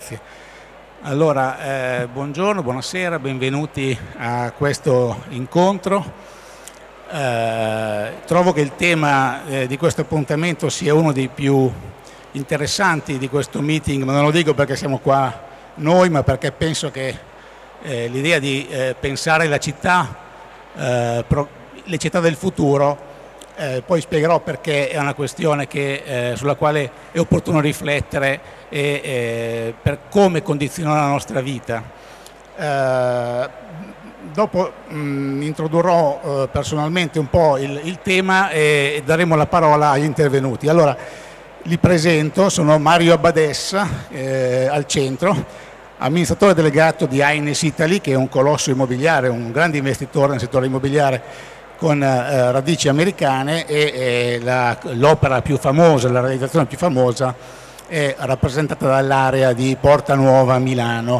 Allora, buongiorno, buonasera, benvenuti a questo incontro. Trovo che il tema di questo appuntamento sia uno dei più interessanti di questo meeting, ma non lo dico perché siamo qua noi, ma perché penso che l'idea di pensare la città, le città del futuro, poi spiegherò perché è una questione sulla quale è opportuno riflettere per come condizionare la nostra vita. Dopo introdurrò personalmente un po' il tema e daremo la parola agli intervenuti. Allora, li presento, sono Mario Abbadessa al centro, amministratore delegato di Haines Italy, che è un colosso immobiliare, un grande investitore nel settore immobiliare con radici americane, e l'opera più famosa, la realizzazione più famosa è rappresentata dall'area di Porta Nuova Milano,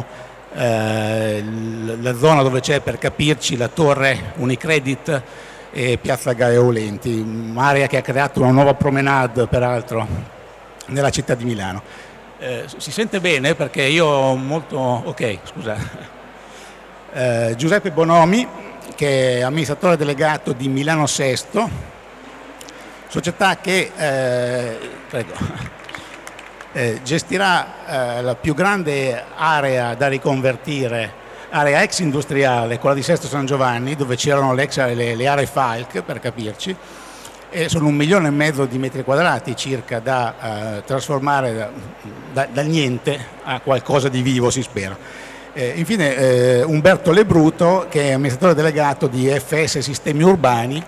la zona dove c'è, per capirci, la torre Unicredit e Piazza Gaia Aulenti, un'area che ha creato una nuova promenade peraltro nella città di Milano. Si sente bene? Perché io ho molto... ok, scusa. Giuseppe Bonomi, che è amministratore delegato di Milano Sesto, società che gestirà la più grande area da riconvertire, area ex industriale, quella di Sesto San Giovanni, dove c'erano le aree Falck, per capirci, e sono 1,5 milioni di metri quadrati circa da trasformare da niente a qualcosa di vivo, si spera. Infine Umberto Lebruto, che è amministratore delegato di FS Sistemi Urbani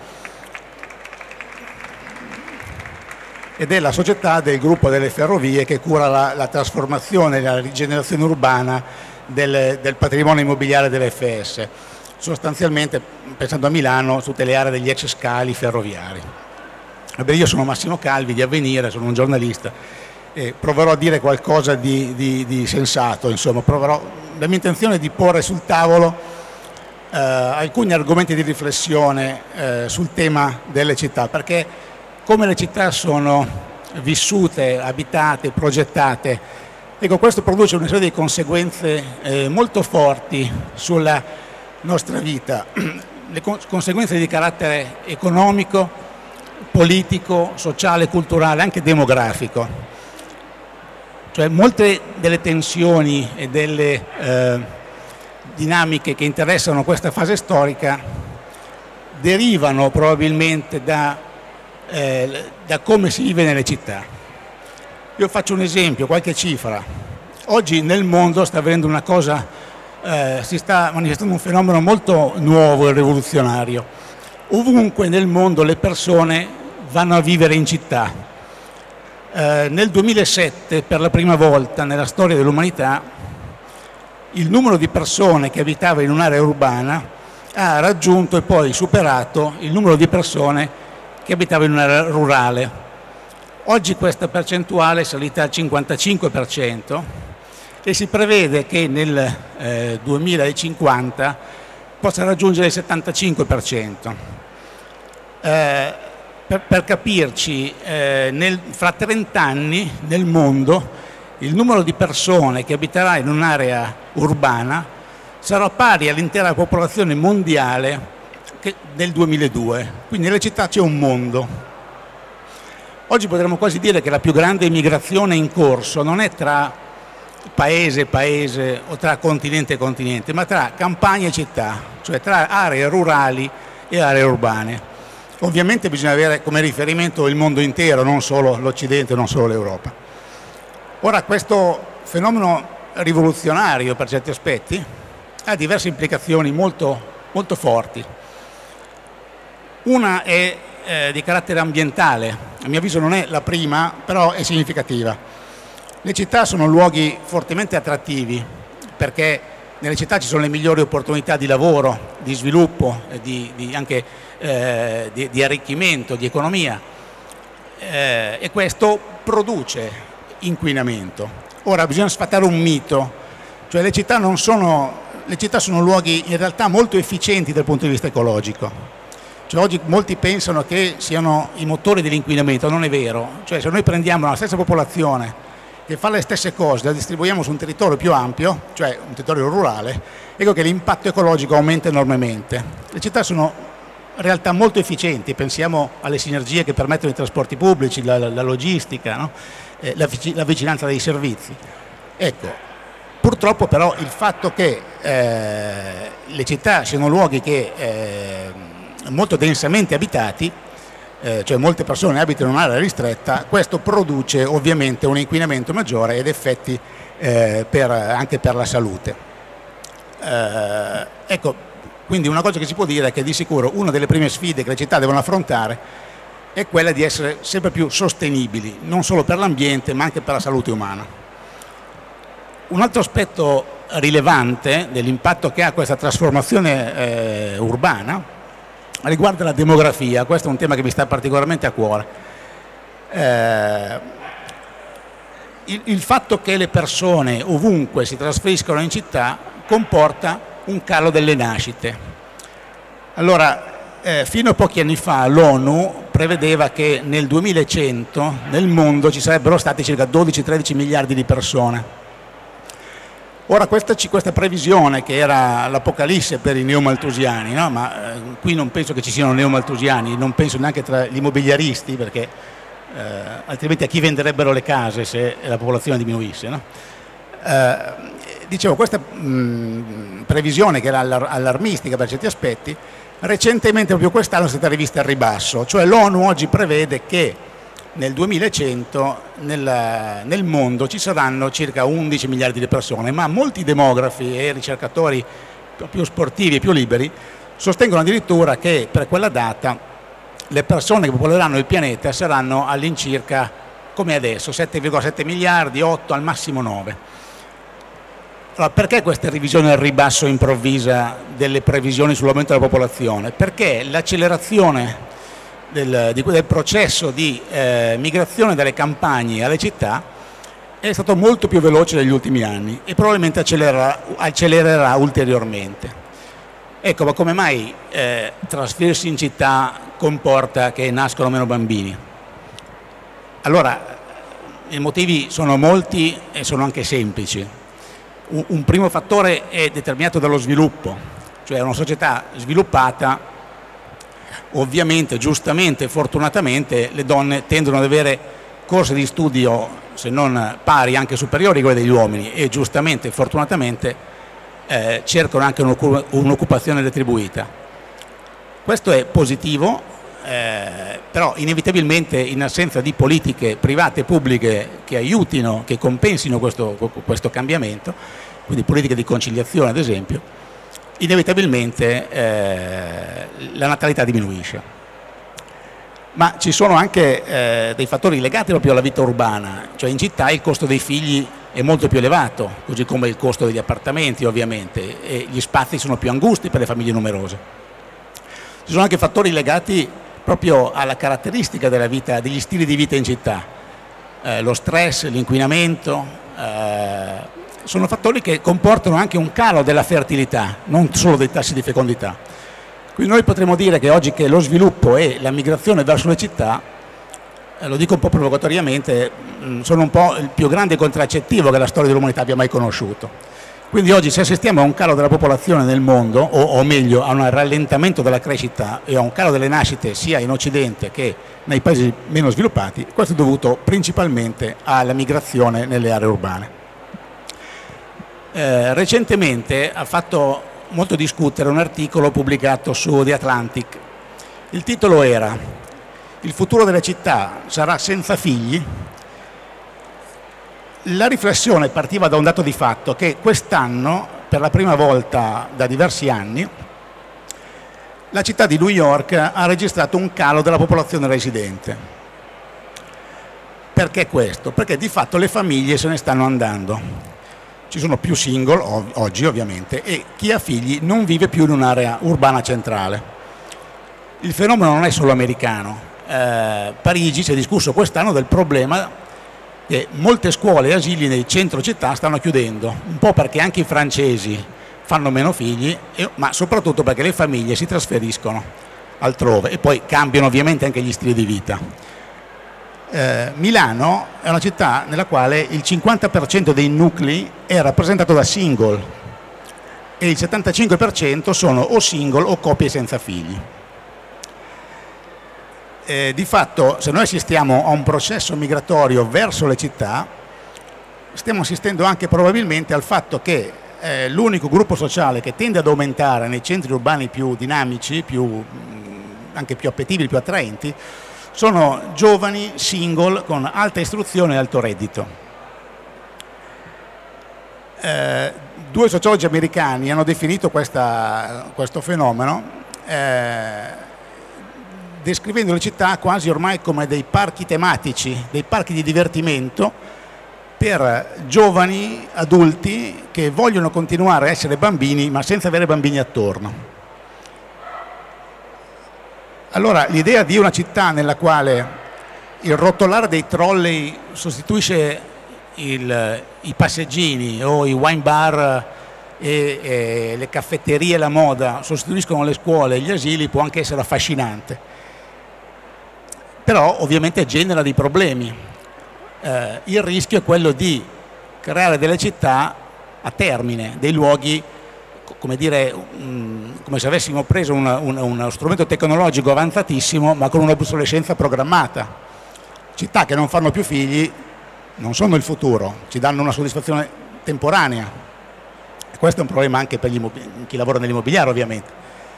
ed è la società del gruppo delle ferrovie che cura la trasformazione e la rigenerazione urbana del patrimonio immobiliare dell'FS, sostanzialmente, pensando a Milano, tutte le aree degli ex scali ferroviari. Io sono Massimo Calvi di Avvenire, sono un giornalista e proverò a dire qualcosa di sensato, insomma, la mia intenzione è di porre sul tavolo alcuni argomenti di riflessione sul tema delle città, perché come le città sono vissute, abitate, progettate, ecco, questo produce una serie di conseguenze molto forti sulla nostra vita, le conseguenze di carattere economico, politico, sociale, culturale, anche demografico. Cioè molte delle tensioni e delle dinamiche che interessano questa fase storica derivano probabilmente da come si vive nelle città. Io faccio un esempio, qualche cifra. Oggi nel mondo sta avvenendo una cosa, si sta manifestando un fenomeno molto nuovo e rivoluzionario. Ovunque nel mondo le persone vanno a vivere in città. Nel 2007, per la prima volta nella storia dell'umanità, il numero di persone che abitava in un'area urbana ha raggiunto e poi superato il numero di persone che abitava in un'area rurale. Oggi questa percentuale è salita al 55% e si prevede che nel 2050 possa raggiungere il 75%. Per capirci, fra 30 anni nel mondo il numero di persone che abiterà in un'area urbana sarà pari all'intera popolazione mondiale del 2002, quindi nelle città c'è un mondo. Oggi potremmo quasi dire che la più grande migrazione in corso non è tra paese e paese o tra continente e continente, ma tra campagna e città, cioè tra aree rurali e aree urbane. Ovviamente bisogna avere come riferimento il mondo intero, non solo l'Occidente, non solo l'Europa. Ora, questo fenomeno rivoluzionario per certi aspetti ha diverse implicazioni molto, molto forti. Una è di carattere ambientale, a mio avviso non è la prima, però è significativa. Le città sono luoghi fortemente attrattivi perché nelle città ci sono le migliori opportunità di lavoro, di sviluppo, anche di arricchimento, di economia, e questo produce inquinamento. Ora bisogna sfatare un mito, cioè le città sono luoghi in realtà molto efficienti dal punto di vista ecologico. Cioè, oggi molti pensano che siano i motori dell'inquinamento, non è vero. Cioè, se noi prendiamo la stessa popolazione che fa le stesse cose, la distribuiamo su un territorio più ampio, cioè un territorio rurale, ecco che l'impatto ecologico aumenta enormemente. Le città sono realtà molto efficienti, pensiamo alle sinergie che permettono i trasporti pubblici, la logistica, no? La vicinanza dei servizi. Ecco, purtroppo però il fatto che le città siano luoghi che molto densamente abitati, cioè molte persone abitano in un'area ristretta, questo produce ovviamente un inquinamento maggiore ed effetti anche per la salute. Ecco, quindi una cosa che si può dire è che di sicuro una delle prime sfide che le città devono affrontare è quella di essere sempre più sostenibili, non solo per l'ambiente ma anche per la salute umana. Un altro aspetto rilevante dell'impatto che ha questa trasformazione urbana riguarda la demografia. Questo è un tema che mi sta particolarmente a cuore. Il fatto che le persone ovunque si trasferiscono in città comporta un calo delle nascite. Allora, fino a pochi anni fa l'ONU prevedeva che nel 2100 nel mondo ci sarebbero stati circa 12-13 miliardi di persone. Ora questa previsione, che era l'apocalisse per i neomalthusiani, no? Ma qui non penso che ci siano neomalthusiani, non penso neanche tra gli immobiliaristi, perché altrimenti a chi venderebbero le case se la popolazione diminuisse, no? Dicevo, questa previsione, che era allarmistica per certi aspetti, recentemente, proprio quest'anno, è stata rivista al ribasso. Cioè l'ONU oggi prevede che nel 2100 nel mondo ci saranno circa 11 miliardi di persone, ma molti demografi e ricercatori più sportivi e più liberi sostengono addirittura che per quella data le persone che popoleranno il pianeta saranno all'incirca come adesso, 7,7 miliardi, 8, al massimo 9. Allora, perché questa revisione al ribasso improvvisa delle previsioni sull'aumento della popolazione? Perché l'accelerazione del processo di migrazione dalle campagne alle città è stato molto più veloce negli ultimi anni e probabilmente accelererà ulteriormente. Ecco, ma come mai trasferirsi in città comporta che nascono meno bambini? Allora, i motivi sono molti e sono anche semplici. Un primo fattore è determinato dallo sviluppo, cioè una società sviluppata. Ovviamente, giustamente e fortunatamente, le donne tendono ad avere corsi di studio, se non pari, anche superiori a quelli degli uomini, e giustamente e fortunatamente cercano anche un'occupazione retribuita. Questo è positivo, però inevitabilmente, in assenza di politiche private e pubbliche che aiutino, che compensino questo cambiamento, quindi politiche di conciliazione ad esempio, inevitabilmente la natalità diminuisce. Ma ci sono anche dei fattori legati proprio alla vita urbana, cioè in città il costo dei figli è molto più elevato, così come il costo degli appartamenti ovviamente, e gli spazi sono più angusti per le famiglie numerose. Ci sono anche fattori legati proprio alla caratteristica della vita, degli stili di vita in città, lo stress, l'inquinamento, sono fattori che comportano anche un calo della fertilità, non solo dei tassi di fecondità. Quindi noi potremmo dire che oggi che lo sviluppo e la migrazione verso le città, lo dico un po' provocatoriamente, sono un po' il più grande contraccettivo che la storia dell'umanità abbia mai conosciuto. Quindi oggi, se assistiamo a un calo della popolazione nel mondo, o meglio a un rallentamento della crescita e a un calo delle nascite sia in Occidente che nei paesi meno sviluppati, questo è dovuto principalmente alla migrazione nelle aree urbane. Recentemente ha fatto molto discutere un articolo pubblicato su The Atlantic. Il titolo era "Il futuro delle città sarà senza figli?". La riflessione partiva da un dato di fatto, che quest'anno, per la prima volta da diversi anni, la città di New York ha registrato un calo della popolazione residente. Perché questo? Perché di fatto le famiglie se ne stanno andando. Ci sono più single oggi ovviamente, e chi ha figli non vive più in un'area urbana centrale. Il fenomeno non è solo americano. Parigi si è discusso quest'anno del problema che molte scuole e asili nei centro città stanno chiudendo, un po' perché anche i francesi fanno meno figli, ma soprattutto perché le famiglie si trasferiscono altrove e poi cambiano ovviamente anche gli stili di vita. Milano è una città nella quale il 50% dei nuclei è rappresentato da single e il 75% sono o single o coppie senza figli. Di fatto, se noi assistiamo a un processo migratorio verso le città, stiamo assistendo anche probabilmente al fatto che l'unico gruppo sociale che tende ad aumentare nei centri urbani più dinamici, anche più appetibili, più attraenti, sono giovani single con alta istruzione e alto reddito. Due sociologi americani hanno definito questo fenomeno descrivendo le città quasi ormai come dei parchi tematici, dei parchi di divertimento per giovani adulti che vogliono continuare a essere bambini ma senza avere bambini attorno. Allora, l'idea di una città nella quale il rotolare dei trolley sostituisce i passeggini o i wine bar e le caffetterie e la moda sostituiscono le scuole e gli asili può anche essere affascinante, però ovviamente genera dei problemi. Il rischio è quello di creare delle città a termine, dei luoghi, come dire, come se avessimo preso uno strumento tecnologico avanzatissimo ma con un'obsolescenza programmata. Città che non fanno più figli non sono il futuro, ci danno una soddisfazione temporanea. E questo è un problema anche per chi lavora nell'immobiliare, ovviamente.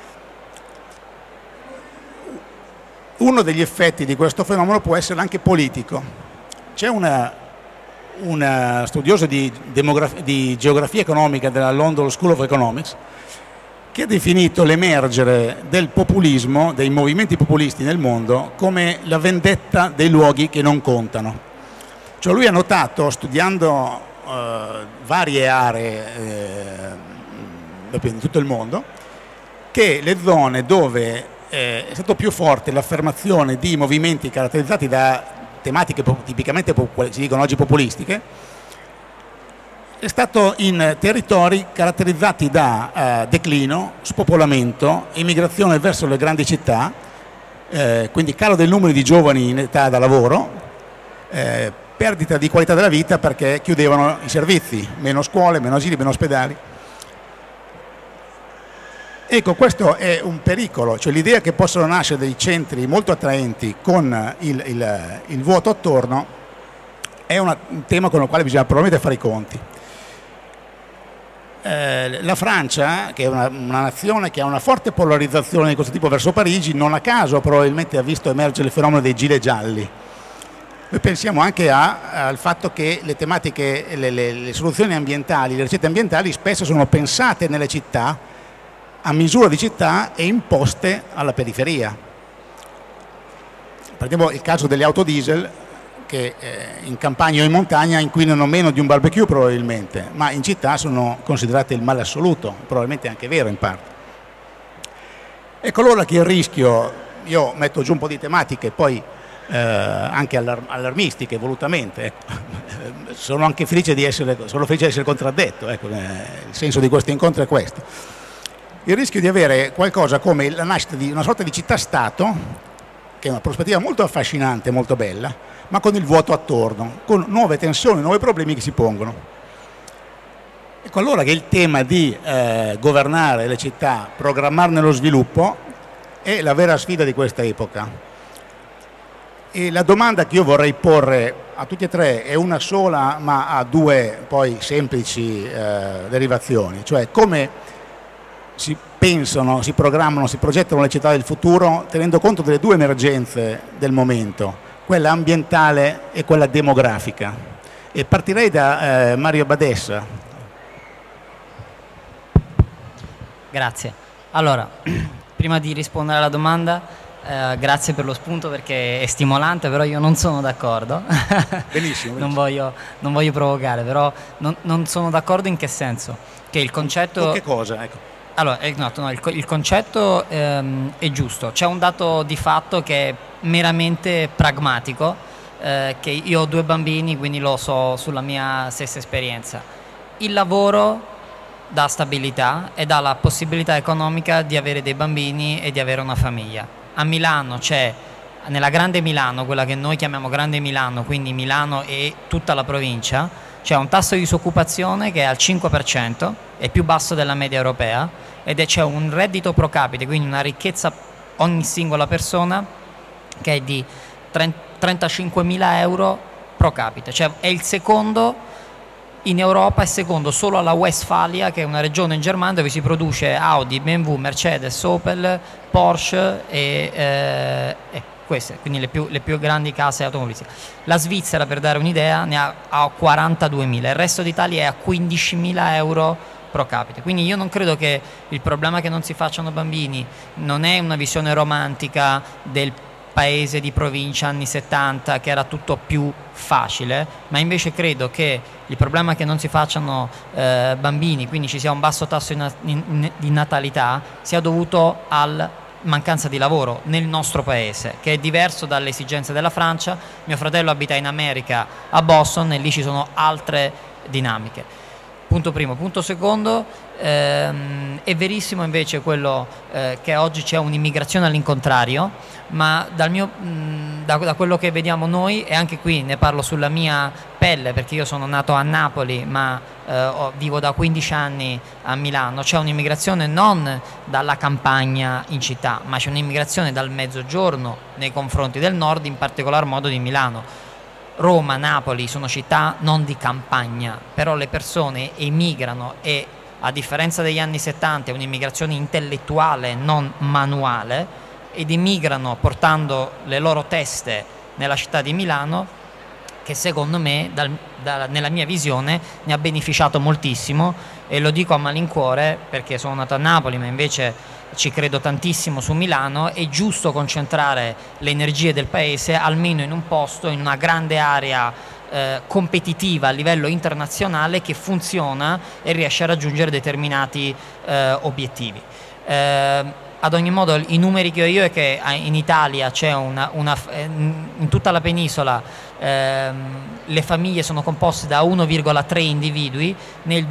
Uno degli effetti di questo fenomeno può essere anche politico. C'è una studiosa di geografia economica della London School of Economics che ha definito l'emergere del populismo, dei movimenti populisti nel mondo, come la vendetta dei luoghi che non contano. Cioè lui ha notato, studiando varie aree in tutto il mondo, che le zone dove è stato più forte l'affermazione di movimenti caratterizzati da tematiche tipicamente, si dicono oggi, populistiche, è stato in territori caratterizzati da declino, spopolamento, immigrazione verso le grandi città, quindi calo del numero di giovani in età da lavoro, perdita di qualità della vita perché chiudevano i servizi, meno scuole, meno asili, meno ospedali. Ecco, questo è un pericolo, cioè l'idea che possano nascere dei centri molto attraenti con il vuoto attorno è un tema con il quale bisogna probabilmente fare i conti. La Francia, che è una nazione che ha una forte polarizzazione di questo tipo verso Parigi, non a caso probabilmente ha visto emergere il fenomeno dei gilet gialli. Noi pensiamo anche al fatto che le tematiche, le soluzioni ambientali, le ricette ambientali spesso sono pensate nelle città, a misura di città e imposte alla periferia. Prendiamo il caso delle auto diesel che in campagna o in montagna inquinano meno di un barbecue probabilmente, ma in città sono considerate il male assoluto, probabilmente anche vero in parte. Ecco allora che il rischio, io metto giù un po' di tematiche, poi anche allarmistiche volutamente, ecco. Sono anche felice di essere contraddetto, ecco, il senso di questo incontro è questo. Il rischio di avere qualcosa come la nascita di una sorta di città-stato, che è una prospettiva molto affascinante, molto bella, ma con il vuoto attorno, con nuove tensioni, nuovi problemi che si pongono. Ecco allora che il tema di governare le città, programmarne lo sviluppo, è la vera sfida di questa epoca. E la domanda che io vorrei porre a tutti e tre è una sola, ma ha due poi semplici derivazioni, cioè come si pensano, si programmano, si progettano le città del futuro tenendo conto delle due emergenze del momento, quella ambientale e quella demografica. E partirei da Mario Badessa. Grazie. Allora, prima di rispondere alla domanda, grazie per lo spunto perché è stimolante, però io non sono d'accordo. Benissimo. non voglio provocare, però non sono d'accordo in che senso? Che il concetto... Con che cosa? Ecco. Allora, no, il concetto è giusto, c'è un dato di fatto che è meramente pragmatico, che io ho 2 bambini, quindi lo so sulla mia stessa esperienza. Il lavoro dà stabilità e dà la possibilità economica di avere dei bambini e di avere una famiglia. A Milano c'è nella Grande Milano, quella che noi chiamiamo Grande Milano, quindi Milano e tutta la provincia, c'è un tasso di disoccupazione che è al 5%, è più basso della media europea, ed c'è un reddito pro capite, quindi una ricchezza ogni singola persona che è di 35.000 euro pro capite, cioè è il secondo in Europa, è secondo solo alla Westfalia, che è una regione in Germania dove si produce Audi, BMW, Mercedes, Opel, Porsche e queste, quindi le più grandi case automobilistiche. La Svizzera, per dare un'idea, ne ha 42.000, il resto d'Italia è a 15.000 euro pro capite. Quindi io non credo che il problema che non si facciano bambini non è una visione romantica del paese di provincia anni 70 che era tutto più facile, ma invece credo che il problema che non si facciano bambini, quindi ci sia un basso tasso di natalità, sia dovuto alla mancanza di lavoro nel nostro paese, che è diverso dalle esigenze della Francia. Mio fratello abita in America, a Boston, e lì ci sono altre dinamiche. Punto primo. Punto secondo, è verissimo invece quello che oggi c'è un'immigrazione all'incontrario, ma da quello che vediamo noi, e anche qui ne parlo sulla mia pelle perché io sono nato a Napoli ma vivo da 15 anni a Milano, c'è un'immigrazione non dalla campagna in città, ma c'è un'immigrazione dal mezzogiorno nei confronti del nord, in particolar modo di Milano. Roma, Napoli sono città non di campagna, però le persone emigrano e, a differenza degli anni 70, è un'immigrazione intellettuale, non manuale, ed emigrano portando le loro teste nella città di Milano, che secondo me, nella mia visione, ne ha beneficiato moltissimo, e lo dico a malincuore perché sono nato a Napoli, ma invece ci credo tantissimo su Milano. È giusto concentrare le energie del paese almeno in un posto, in una grande area competitiva a livello internazionale, che funziona e riesce a raggiungere determinati obiettivi. Ad ogni modo, i numeri che ho io è che in Italia c'è in tutta la penisola le famiglie sono composte da 1,3 individui. Nel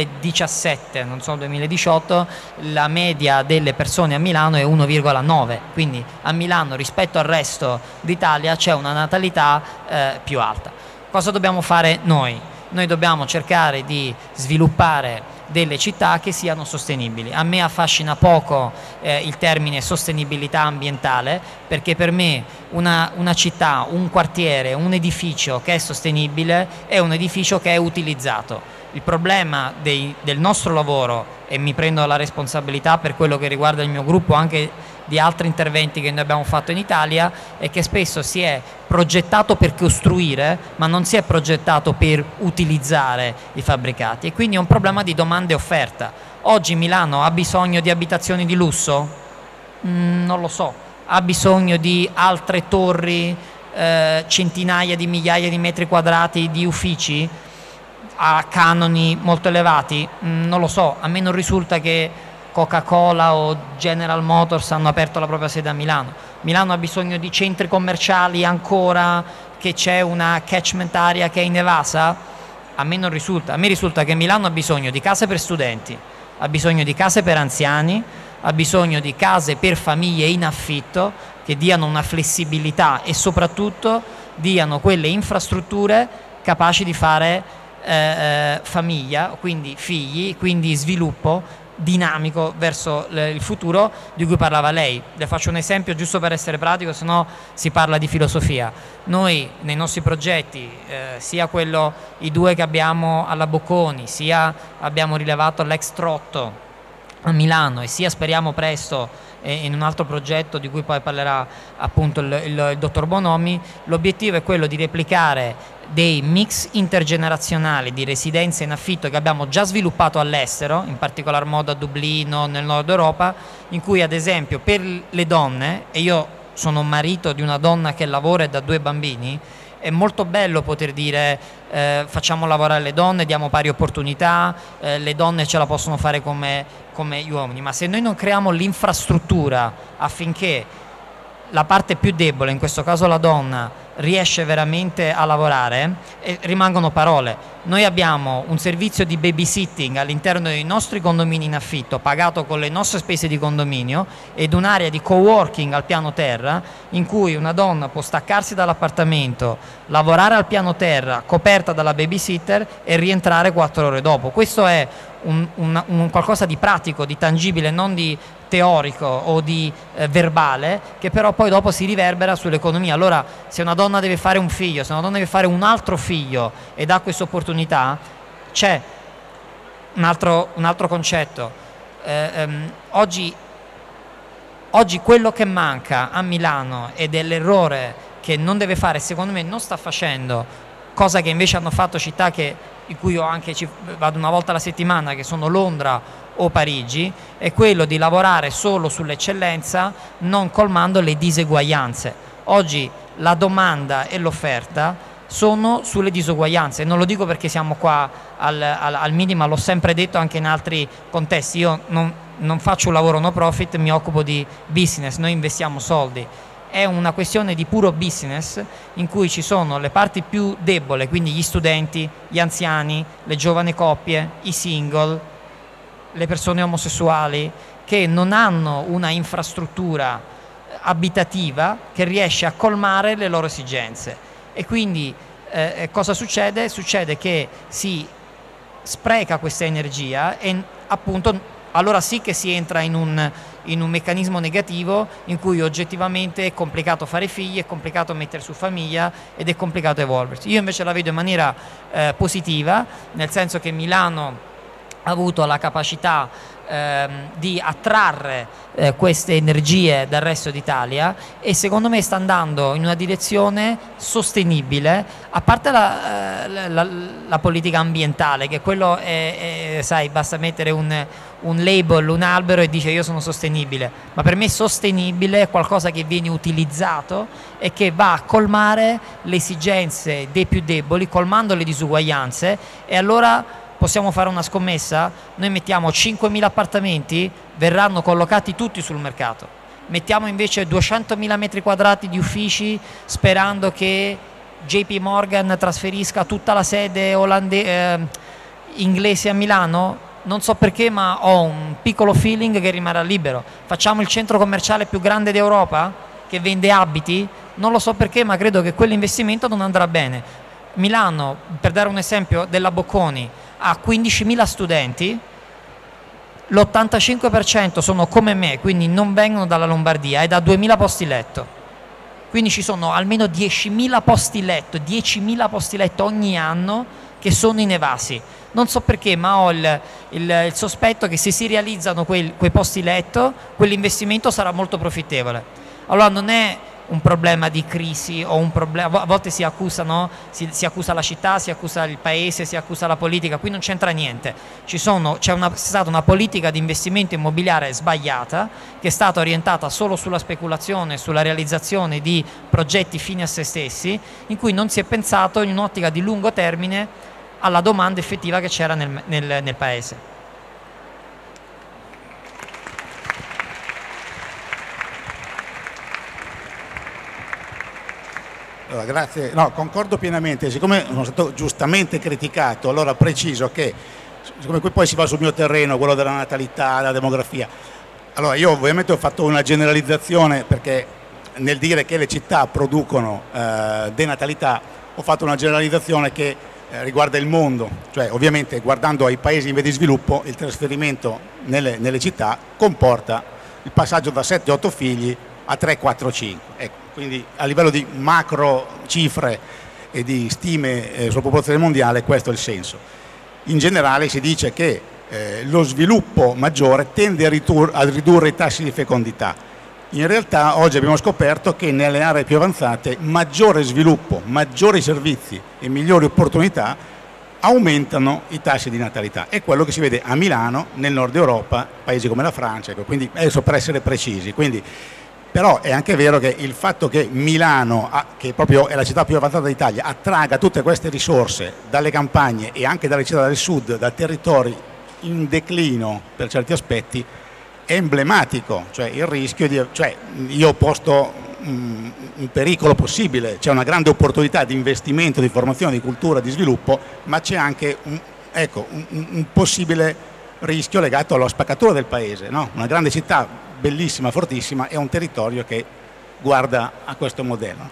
2017, non so, 2018, la media delle persone a Milano è 1,9, quindi a Milano rispetto al resto d'Italia c'è una natalità più alta. Cosa dobbiamo fare noi? Noi dobbiamo cercare di sviluppare delle città che siano sostenibili. A me affascina poco il termine sostenibilità ambientale, perché per me una città, un quartiere, un edificio che è sostenibile è un edificio che è utilizzato. Il problema del nostro lavoro, e mi prendo la responsabilità per quello che riguarda il mio gruppo, anche di altri interventi che noi abbiamo fatto in Italia, è che spesso si è progettato per costruire, ma non si è progettato per utilizzare i fabbricati, e quindi è un problema di domanda e offerta. Oggi Milano ha bisogno di abitazioni di lusso? Non lo so. Ha bisogno di altre torri, centinaia di migliaia di metri quadrati di uffici a canoni molto elevati? Non lo so. A me non risulta che Coca-Cola o General Motors hanno aperto la propria sede a Milano. Milano ha bisogno di centri commerciali ancora, che c'è una catchment area che è inevasa? A me non risulta. A me risulta che Milano ha bisogno di case per studenti, ha bisogno di case per anziani, ha bisogno di case per famiglie in affitto che diano una flessibilità e soprattutto diano quelle infrastrutture capaci di fare famiglia, quindi figli, quindi sviluppo dinamico verso il futuro di cui parlava lei. Le faccio un esempio giusto per essere pratico, se no si parla di filosofia. Noi nei nostri progetti, sia i due che abbiamo alla Bocconi, sia abbiamo rilevato l'ex Trotto a Milano, e sia speriamo presto in un altro progetto di cui poi parlerà appunto il dottor Bonomi, l'obiettivo è quello di replicare dei mix intergenerazionali di residenze in affitto che abbiamo già sviluppato all'estero, in particolar modo a Dublino, nel nord Europa, in cui ad esempio per le donne, e io sono marito di una donna che lavora e da 2 bambini, è molto bello poter dire facciamo lavorare le donne, diamo pari opportunità, le donne ce la possono fare come gli uomini, ma se noi non creiamo l'infrastruttura affinché la parte più debole, in questo caso la donna, riesce veramente a lavorare, rimangono parole. Noi abbiamo un servizio di babysitting all'interno dei nostri condomini in affitto, pagato con le nostre spese di condominio, ed un'area di coworking al piano terra in cui una donna può staccarsi dall'appartamento, lavorare al piano terra coperta dalla babysitter e rientrare 4 ore dopo. Questo è un qualcosa di pratico, di tangibile, non di teorico o di verbale, che però poi dopo si riverbera sull'economia. Allora, se una donna deve fare un figlio, se una donna deve fare un altro figlio ed ha questa opportunità, c'è un altro concetto. Oggi quello che manca a Milano, ed è l'errore che non deve fare, secondo me non sta facendo, cosa che invece hanno fatto città in cui io anche vado una volta alla settimana, che sono Londra o Parigi, è quello di lavorare solo sull'eccellenza, non colmando le diseguaglianze. Oggi la domanda e l'offerta sono sulle disuguaglianze. Non lo dico perché siamo qua al minimo, l'ho sempre detto anche in altri contesti. Io non faccio un lavoro no profit, mi occupo di business, noi investiamo soldi. È una questione di puro business in cui ci sono le parti più deboli, quindi gli studenti, gli anziani, le giovani coppie, i single, le persone omosessuali, che non hanno una infrastruttura abitativa che riesce a colmare le loro esigenze. E quindi cosa succede? Succede che si spreca questa energia e appunto allora sì che si entra in un meccanismo negativo in cui oggettivamente è complicato fare figli, è complicato mettere su famiglia ed è complicato evolversi. Io invece la vedo in maniera positiva, nel senso che Milano ha avuto la capacità di attrarre queste energie dal resto d'Italia, e secondo me sta andando in una direzione sostenibile, a parte la politica ambientale, che quello sai, basta mettere un label, un albero e dice io sono sostenibile, ma per me sostenibile è qualcosa che viene utilizzato e che va a colmare le esigenze dei più deboli, colmando le disuguaglianze. E allora possiamo fare una scommessa: noi mettiamo 5.000 appartamenti, verranno collocati tutti sul mercato. Mettiamo invece 200.000 metri quadrati di uffici sperando che JP Morgan trasferisca tutta la sede inglese a Milano. Non so perché, ma ho un piccolo feeling che rimarrà libero. Facciamo il centro commerciale più grande d'Europa che vende abiti? Non lo so perché, ma credo che quell'investimento non andrà bene. Milano, per dare un esempio, della Bocconi, ha 15.000 studenti, l'85% sono come me, quindi non vengono dalla Lombardia, ed ha 2.000 posti letto. Quindi ci sono almeno 10.000 posti letto ogni anno che sono inevasi. Non so perché, ma ho il sospetto che se si realizzano quei posti letto, quell'investimento sarà molto profittevole. Allora non è un problema di crisi o un problema, a volte si accusa, no? Si accusa la città, si accusa il paese, si accusa la politica. Qui non c'entra niente. C'è stata una politica di investimento immobiliare sbagliata, che è stata orientata solo sulla speculazione, sulla realizzazione di progetti fini a se stessi, in cui non si è pensato in un'ottica di lungo termine alla domanda effettiva che c'era nel paese. Allora, grazie, no, concordo pienamente. Siccome sono stato giustamente criticato, allora preciso che, siccome qui poi si va sul mio terreno, quello della natalità, della demografia, allora io ovviamente ho fatto una generalizzazione, perché nel dire che le città producono denatalità ho fatto una generalizzazione che riguarda il mondo, cioè ovviamente guardando ai paesi in via di sviluppo il trasferimento nelle città comporta il passaggio da 7-8 figli a 3-4-5. Ecco. Quindi a livello di macro cifre e di stime sulla popolazione mondiale questo è il senso. In generale si dice che lo sviluppo maggiore tende a ridurre i tassi di fecondità. In realtà oggi abbiamo scoperto che nelle aree più avanzate maggiore sviluppo, maggiori servizi e migliori opportunità aumentano i tassi di natalità. È quello che si vede a Milano, nel nord Europa, paesi come la Francia, ecco. Quindi adesso per essere precisi. Però è anche vero che il fatto che Milano, che proprio è la città più avanzata d'Italia, attraga tutte queste risorse dalle campagne e anche dalle città del sud, da territori in declino per certi aspetti, è emblematico. Cioè il rischio io posto un pericolo possibile, c'è una grande opportunità di investimento, di formazione, di cultura, di sviluppo, ma c'è anche un possibile rischio legato alla spaccatura del paese, no? Una grande città bellissima, fortissima, è un territorio che guarda a questo modello.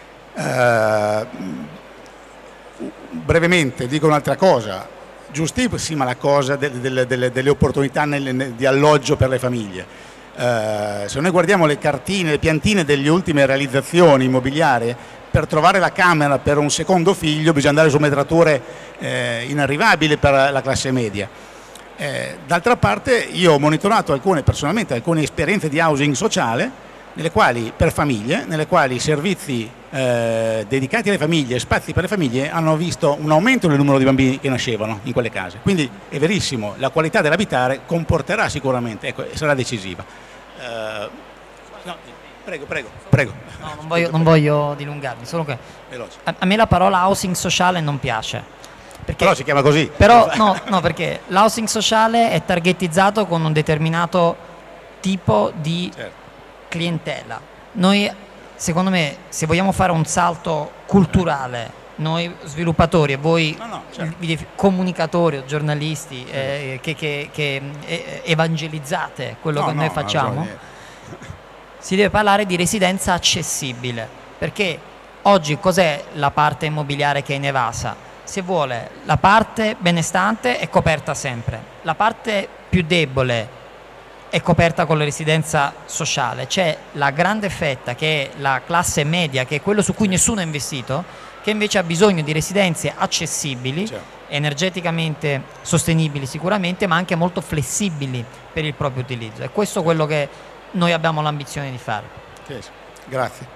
Brevemente dico un'altra cosa, giustissima la cosa delle opportunità di alloggio per le famiglie. Se noi guardiamo le cartine, le piantine delle ultime realizzazioni immobiliari, per trovare la camera per un secondo figlio bisogna andare su metrature inarrivabili per la classe media. D'altra parte io ho monitorato personalmente alcune esperienze di housing sociale per famiglie, nelle quali i servizi dedicati alle famiglie, spazi per le famiglie, hanno visto un aumento nel numero di bambini che nascevano in quelle case. Quindi è verissimo, la qualità dell'abitare comporterà sicuramente, sarà decisiva. No, prego. No, non voglio dilungarmi, solo che a me la parola housing sociale non piace. Però si chiama così. Però no, perché l'housing sociale è targetizzato con un determinato tipo di clientela. Noi, secondo me, se vogliamo fare un salto culturale, noi sviluppatori e voi comunicatori o giornalisti che evangelizzate quello che noi facciamo, si deve parlare di residenza accessibile, perché oggi cos'è la parte immobiliare che è in evasa? Se vuole, la parte benestante è coperta sempre, la parte più debole è coperta con la residenza sociale, c'è la grande fetta che è la classe media, che è quello su cui nessuno ha investito, che invece ha bisogno di residenze accessibili, energeticamente sostenibili sicuramente, ma anche molto flessibili per il proprio utilizzo. È questo quello che noi abbiamo l'ambizione di fare. Grazie.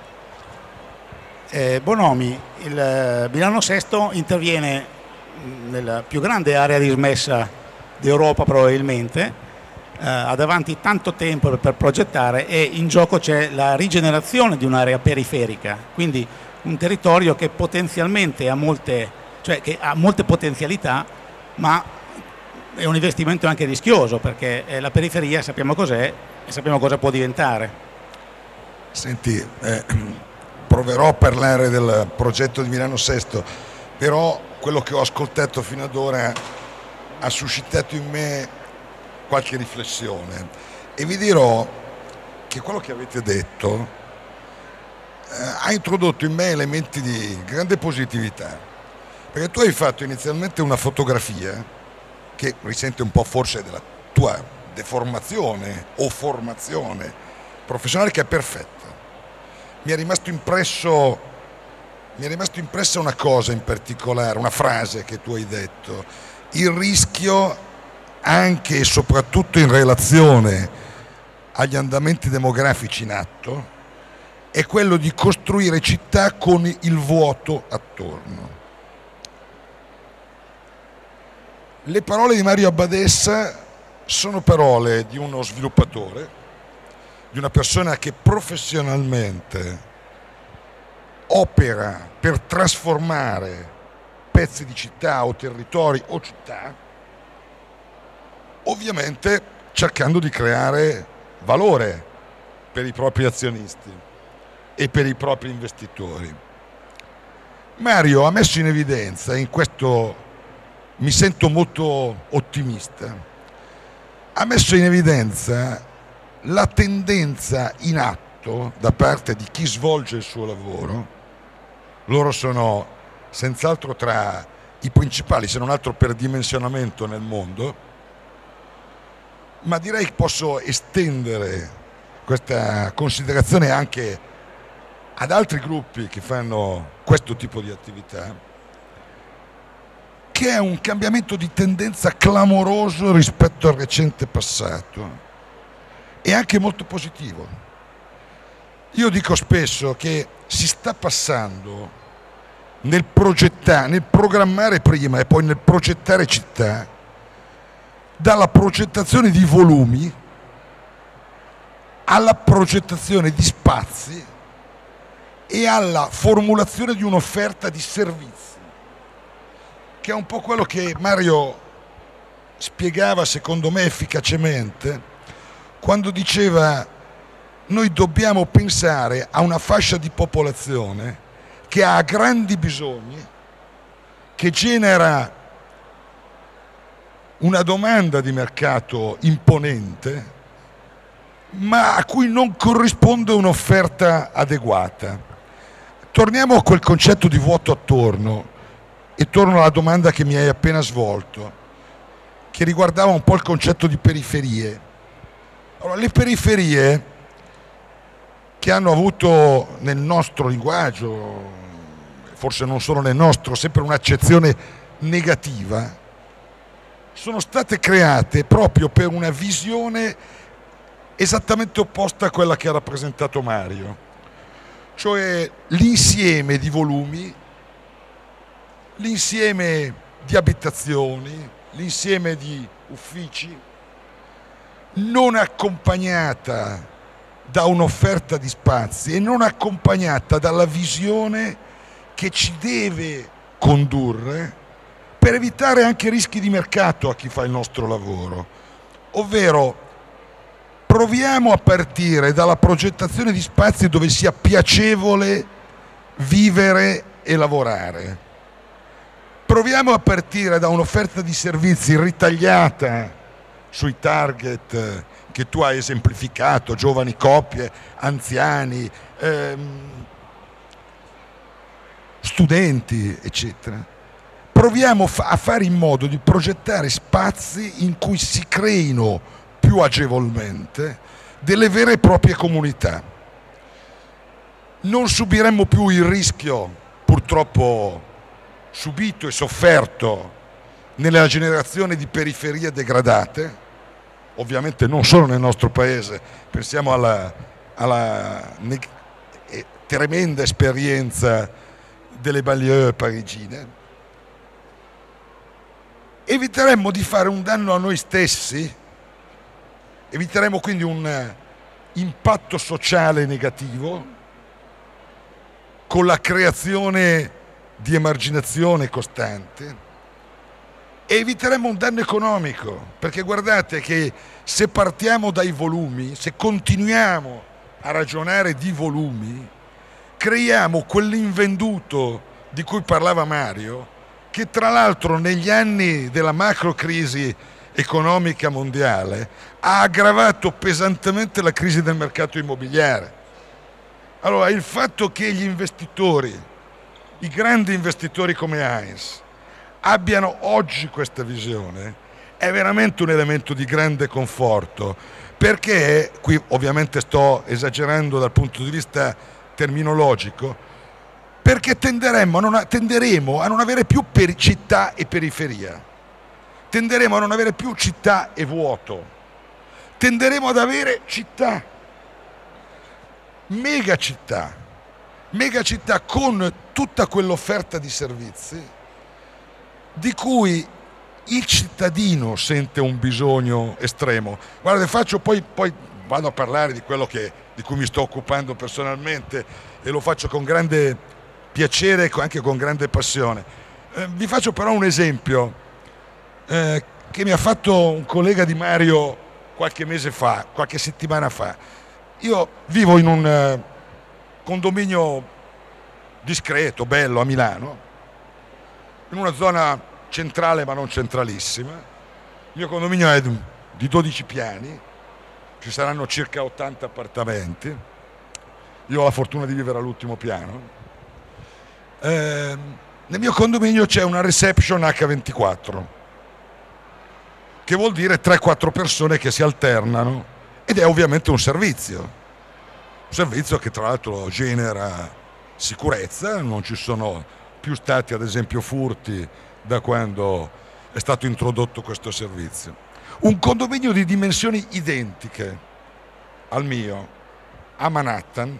Bonomi, il Milano Sesto interviene nella più grande area dismessa d'Europa probabilmente, ha davanti tanto tempo per progettare e in gioco c'è la rigenerazione di un'area periferica, quindi un territorio che potenzialmente ha molte potenzialità, ma è un investimento anche rischioso, perché la periferia sappiamo cos'è e sappiamo cosa può diventare. Senti, proverò a parlare del progetto di Milano Sesto, però quello che ho ascoltato fino ad ora ha suscitato in me qualche riflessione e vi dirò che quello che avete detto ha introdotto in me elementi di grande positività, perché tu hai fatto inizialmente una fotografia che risente un po' forse della tua deformazione o formazione professionale, che è perfetta. Mi è rimasto impressa una cosa in particolare, una frase che tu hai detto: il rischio anche e soprattutto in relazione agli andamenti demografici in atto è quello di costruire città con il vuoto attorno. Le parole di Mario Abbadessa sono parole di uno sviluppatore, di una persona che professionalmente opera per trasformare pezzi di città o territori o città, ovviamente cercando di creare valore per i propri azionisti e per i propri investitori. Mario ha messo in evidenza, in questo mi sento molto ottimista, ha messo in evidenza la tendenza in atto da parte di chi svolge il suo lavoro. Loro sono senz'altro tra i principali, se non altro per dimensionamento nel mondo, ma direi che posso estendere questa considerazione anche ad altri gruppi che fanno questo tipo di attività, che è un cambiamento di tendenza clamoroso rispetto al recente passato e anche molto positivo. Io dico spesso che si sta passando nel programmare prima e poi nel progettare città, dalla progettazione di volumi alla progettazione di spazi e alla formulazione di un'offerta di servizi, che è un po' quello che Mario spiegava secondo me efficacemente quando diceva noi dobbiamo pensare a una fascia di popolazione che ha grandi bisogni, che genera una domanda di mercato imponente, ma a cui non corrisponde un'offerta adeguata. Torniamo a quel concetto di vuoto attorno e torno alla domanda che mi hai appena svolto, che riguardava un po' il concetto di periferie. Allora, le periferie, che hanno avuto nel nostro linguaggio, forse non solo nel nostro, sempre un'accezione negativa, sono state create proprio per una visione esattamente opposta a quella che ha rappresentato Mario, cioè l'insieme di volumi, l'insieme di abitazioni, l'insieme di uffici, non accompagnata da un'offerta di spazi e non accompagnata dalla visione che ci deve condurre per evitare anche rischi di mercato a chi fa il nostro lavoro, ovvero proviamo a partire dalla progettazione di spazi dove sia piacevole vivere e lavorare. Proviamo a partire da un'offerta di servizi ritagliata sui target che tu hai esemplificato, giovani coppie, anziani, studenti, eccetera. Proviamo a fare in modo di progettare spazi in cui si creino più agevolmente delle vere e proprie comunità. Non subiremmo più il rischio, purtroppo subito e sofferto, nella generazione di periferie degradate, ovviamente non solo nel nostro paese, pensiamo alla tremenda esperienza delle banlieue parigine. Eviteremmo di fare un danno a noi stessi, eviteremmo quindi un impatto sociale negativo con la creazione di emarginazione costante, e eviteremmo un danno economico, perché guardate che se partiamo dai volumi, se continuiamo a ragionare di volumi, creiamo quell'invenduto di cui parlava Mario, che tra l'altro negli anni della macro crisi economica mondiale ha aggravato pesantemente la crisi del mercato immobiliare. Allora, il fatto che gli investitori, i grandi investitori come Hines, abbiano oggi questa visione è veramente un elemento di grande conforto, perché qui ovviamente sto esagerando dal punto di vista terminologico, perché tenderemo a non avere più città e periferia, tenderemo a non avere più città e vuoto, tenderemo ad avere città, megacittà con tutta quell'offerta di servizi di cui il cittadino sente un bisogno estremo. Guardate, poi vado a parlare di quello di cui mi sto occupando personalmente, e lo faccio con grande piacere e anche con grande passione. Vi faccio però un esempio che mi ha fatto un collega di Mario qualche settimana fa. Io vivo in un condominio discreto, bello, a Milano, in una zona centrale ma non centralissima. Il mio condominio è di 12 piani, ci saranno circa 80 appartamenti, io ho la fortuna di vivere all'ultimo piano. Nel mio condominio c'è una reception H24, che vuol dire 3-4 persone che si alternano, ed è ovviamente un servizio che tra l'altro genera sicurezza, non ci sono più stati ad esempio furti da quando è stato introdotto questo servizio. Un condominio di dimensioni identiche al mio a Manhattan,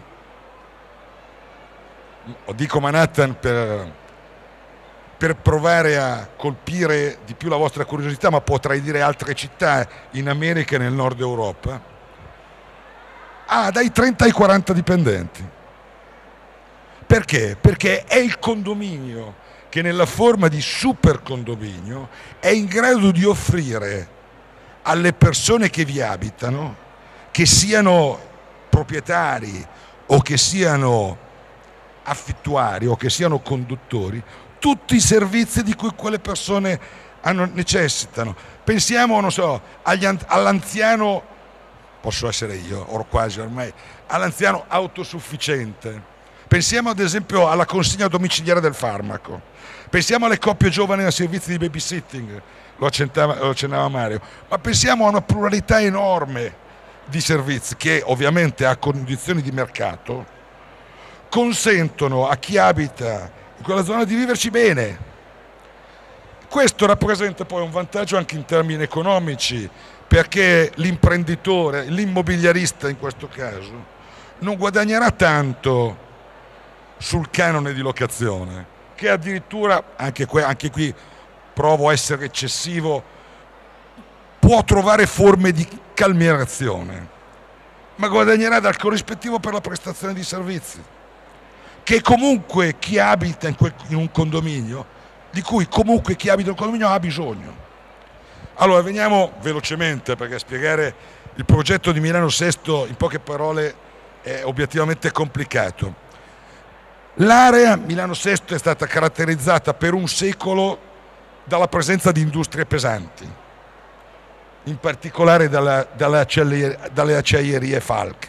dico Manhattan per provare a colpire di più la vostra curiosità, ma potrei dire altre città in America e nel nord Europa, ha dai 30 ai 40 dipendenti. Perché? Perché è il condominio che nella forma di super condominio è in grado di offrire alle persone che vi abitano, che siano proprietari o che siano affittuari o che siano conduttori, tutti i servizi di cui quelle persone necessitano. Pensiamo, non so, all'anziano, posso essere io, o quasi ormai, all'anziano autosufficiente. Pensiamo ad esempio alla consegna domiciliare del farmaco. Pensiamo alle coppie giovani a servizi di babysitting, lo accennava Mario, ma pensiamo a una pluralità enorme di servizi che ovviamente a condizioni di mercato consentono a chi abita in quella zona di viverci bene. Questo rappresenta poi un vantaggio anche in termini economici, perché l'imprenditore, l'immobiliarista in questo caso, non guadagnerà tanto sul canone di locazione, che addirittura, anche qui provo a essere eccessivo, può trovare forme di calmierazione, ma guadagnerà dal corrispettivo per la prestazione di servizi, che comunque chi abita in un condominio, di cui comunque chi abita in un condominio ha bisogno. Allora veniamo velocemente, perché spiegare il progetto di Milano Sesto in poche parole è obiettivamente complicato. L'area Milano Sesto è stata caratterizzata per un secolo dalla presenza di industrie pesanti, in particolare dalle acciaierie Falck.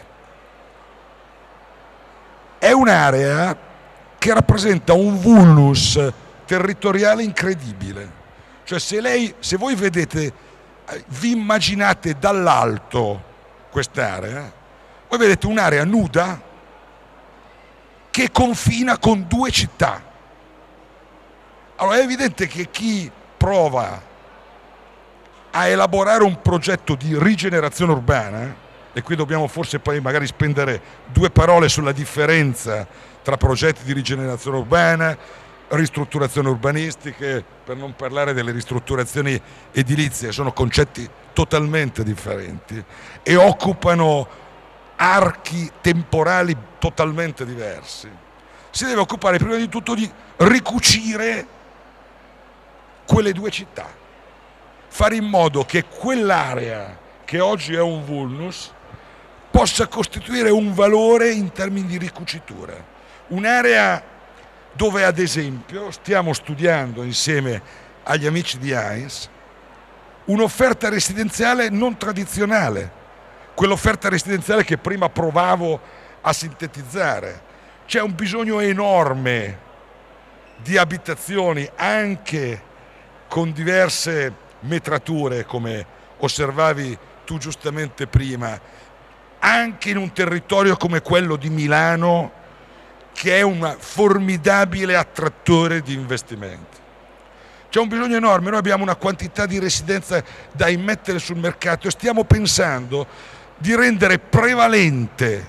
È un'area che rappresenta un vulnus territoriale incredibile. Cioè se voi vedete, vi immaginate dall'alto quest'area, voi vedete un'area nuda che confina con due città. Allora è evidente che chi prova a elaborare un progetto di rigenerazione urbana, e qui dobbiamo forse poi magari spendere due parole sulla differenza tra progetti di rigenerazione urbana, ristrutturazioni urbanistiche, per non parlare delle ristrutturazioni edilizie, sono concetti totalmente differenti e occupano archi temporali totalmente diversi. Si deve occupare prima di tutto di ricucire quelle due città, fare in modo che quell'area che oggi è un vulnus possa costituire un valore in termini di ricucitura. Un'area dove ad esempio stiamo studiando insieme agli amici di Heinz un'offerta residenziale non tradizionale, quell'offerta residenziale che prima provavo a sintetizzare. C'è un bisogno enorme di abitazioni anche con diverse metrature, come osservavi tu giustamente prima, anche in un territorio come quello di Milano, che è un formidabile attrattore di investimenti. C'è un bisogno enorme, noi abbiamo una quantità di residenze da immettere sul mercato e stiamo pensando di rendere prevalente